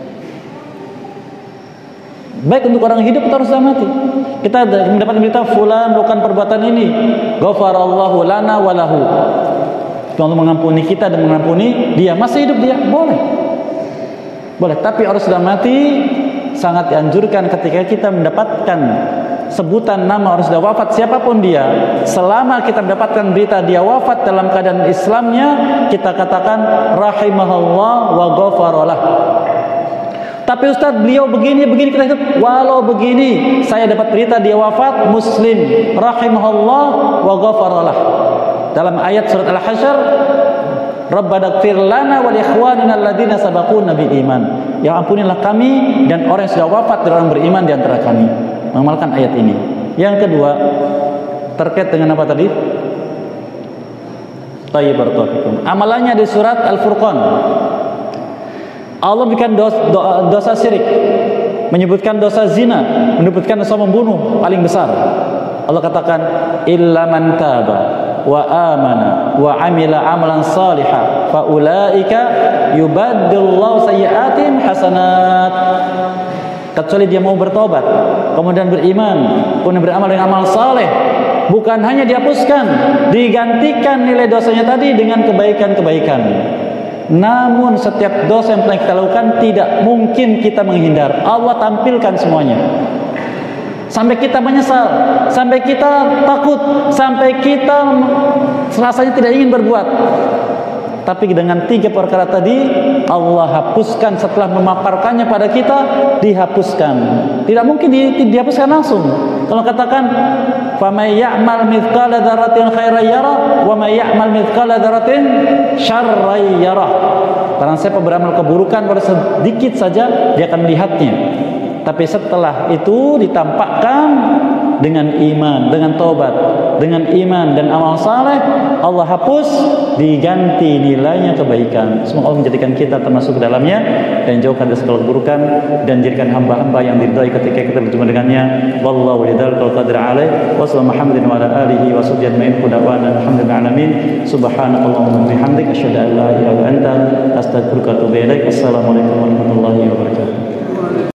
Baik untuk orang hidup atau sudah mati. Kita mendapat berita fulan melakukan perbuatan ini, ghafarallahu lana wa lahu. Allah mengampuni kita dan mengampuni dia. Masih hidup dia, boleh. Boleh, tapi orang sudah mati sangat dianjurkan ketika kita mendapatkan sebutan nama orang sudah wafat siapapun dia, selama kita mendapatkan berita dia wafat dalam keadaan Islamnya, kita katakan rahimahullah wa ghafaralah. Tapi Ustaz, beliau begini kita hidup, walau begini saya dapat berita dia wafat muslim, rahimahullah wa ghafaralah. Dalam ayat surat Al-Hasyr, Rabbana ighfir lana wa li ikhwanina alladziina sabaquna bil iman. Ya ampunilah kami dan orang yang sudah wafat dari orang beriman di antara kami. Mengamalkan ayat ini. Yang kedua, terkait dengan apa tadi? Tayyib barakallahu. Amalannya di surat Al-Furqan. Allah berikan dosa syirik, menyebutkan dosa zina, menyebutkan dosa membunuh paling besar. Allah katakan illa man taba wa amana wa amila amalan salihah fa ulaika yubaddilullahu sayyi'atihim hasanat. Kecuali dia mau bertobat, kemudian beriman, kemudian beramal dengan amal saleh, bukan hanya dihapuskan, digantikan nilai dosanya tadi dengan kebaikan-kebaikan. Namun setiap dosa yang pernah kita lakukan tidak mungkin kita menghindar. Allah tampilkan semuanya. Sampai kita menyesal, sampai kita takut, sampai kita rasanya tidak ingin berbuat. Tapi dengan 3 perkara tadi Allah hapuskan setelah memaparkannya pada kita, dihapuskan. Tidak mungkin dihapuskan langsung. Kalau katakan faman ya'mal mithqala dzarratin khairan yarah wa may ya'mal mithqala dzarratin syarran yarah. Barang siapa beramal keburukan pada sedikit saja dia akan melihatnya. Tapi setelah itu ditampakkan dengan iman, dengan taubat, dengan iman dan amal saleh, Allah hapus, diganti nilainya kebaikan. Semoga Allah menjadikan kita termasuk ke dalamnya dan jauhkan dari segala keburukan dan jadikan hamba-hamba yang diridhai ketika kita berjumpa dengannya. Wallahu lidzal qadir alaih wa sallallahu Muhammadin wa ala alihi wa sahbihi ajmain. Alhamdulillahi alamin. Subhanakallahumma wa bihamdika asyhadu an la ilaha illa anta astaghfiruka wa atubu ilaik. Assalamualaikum warahmatullahi wabarakatuh.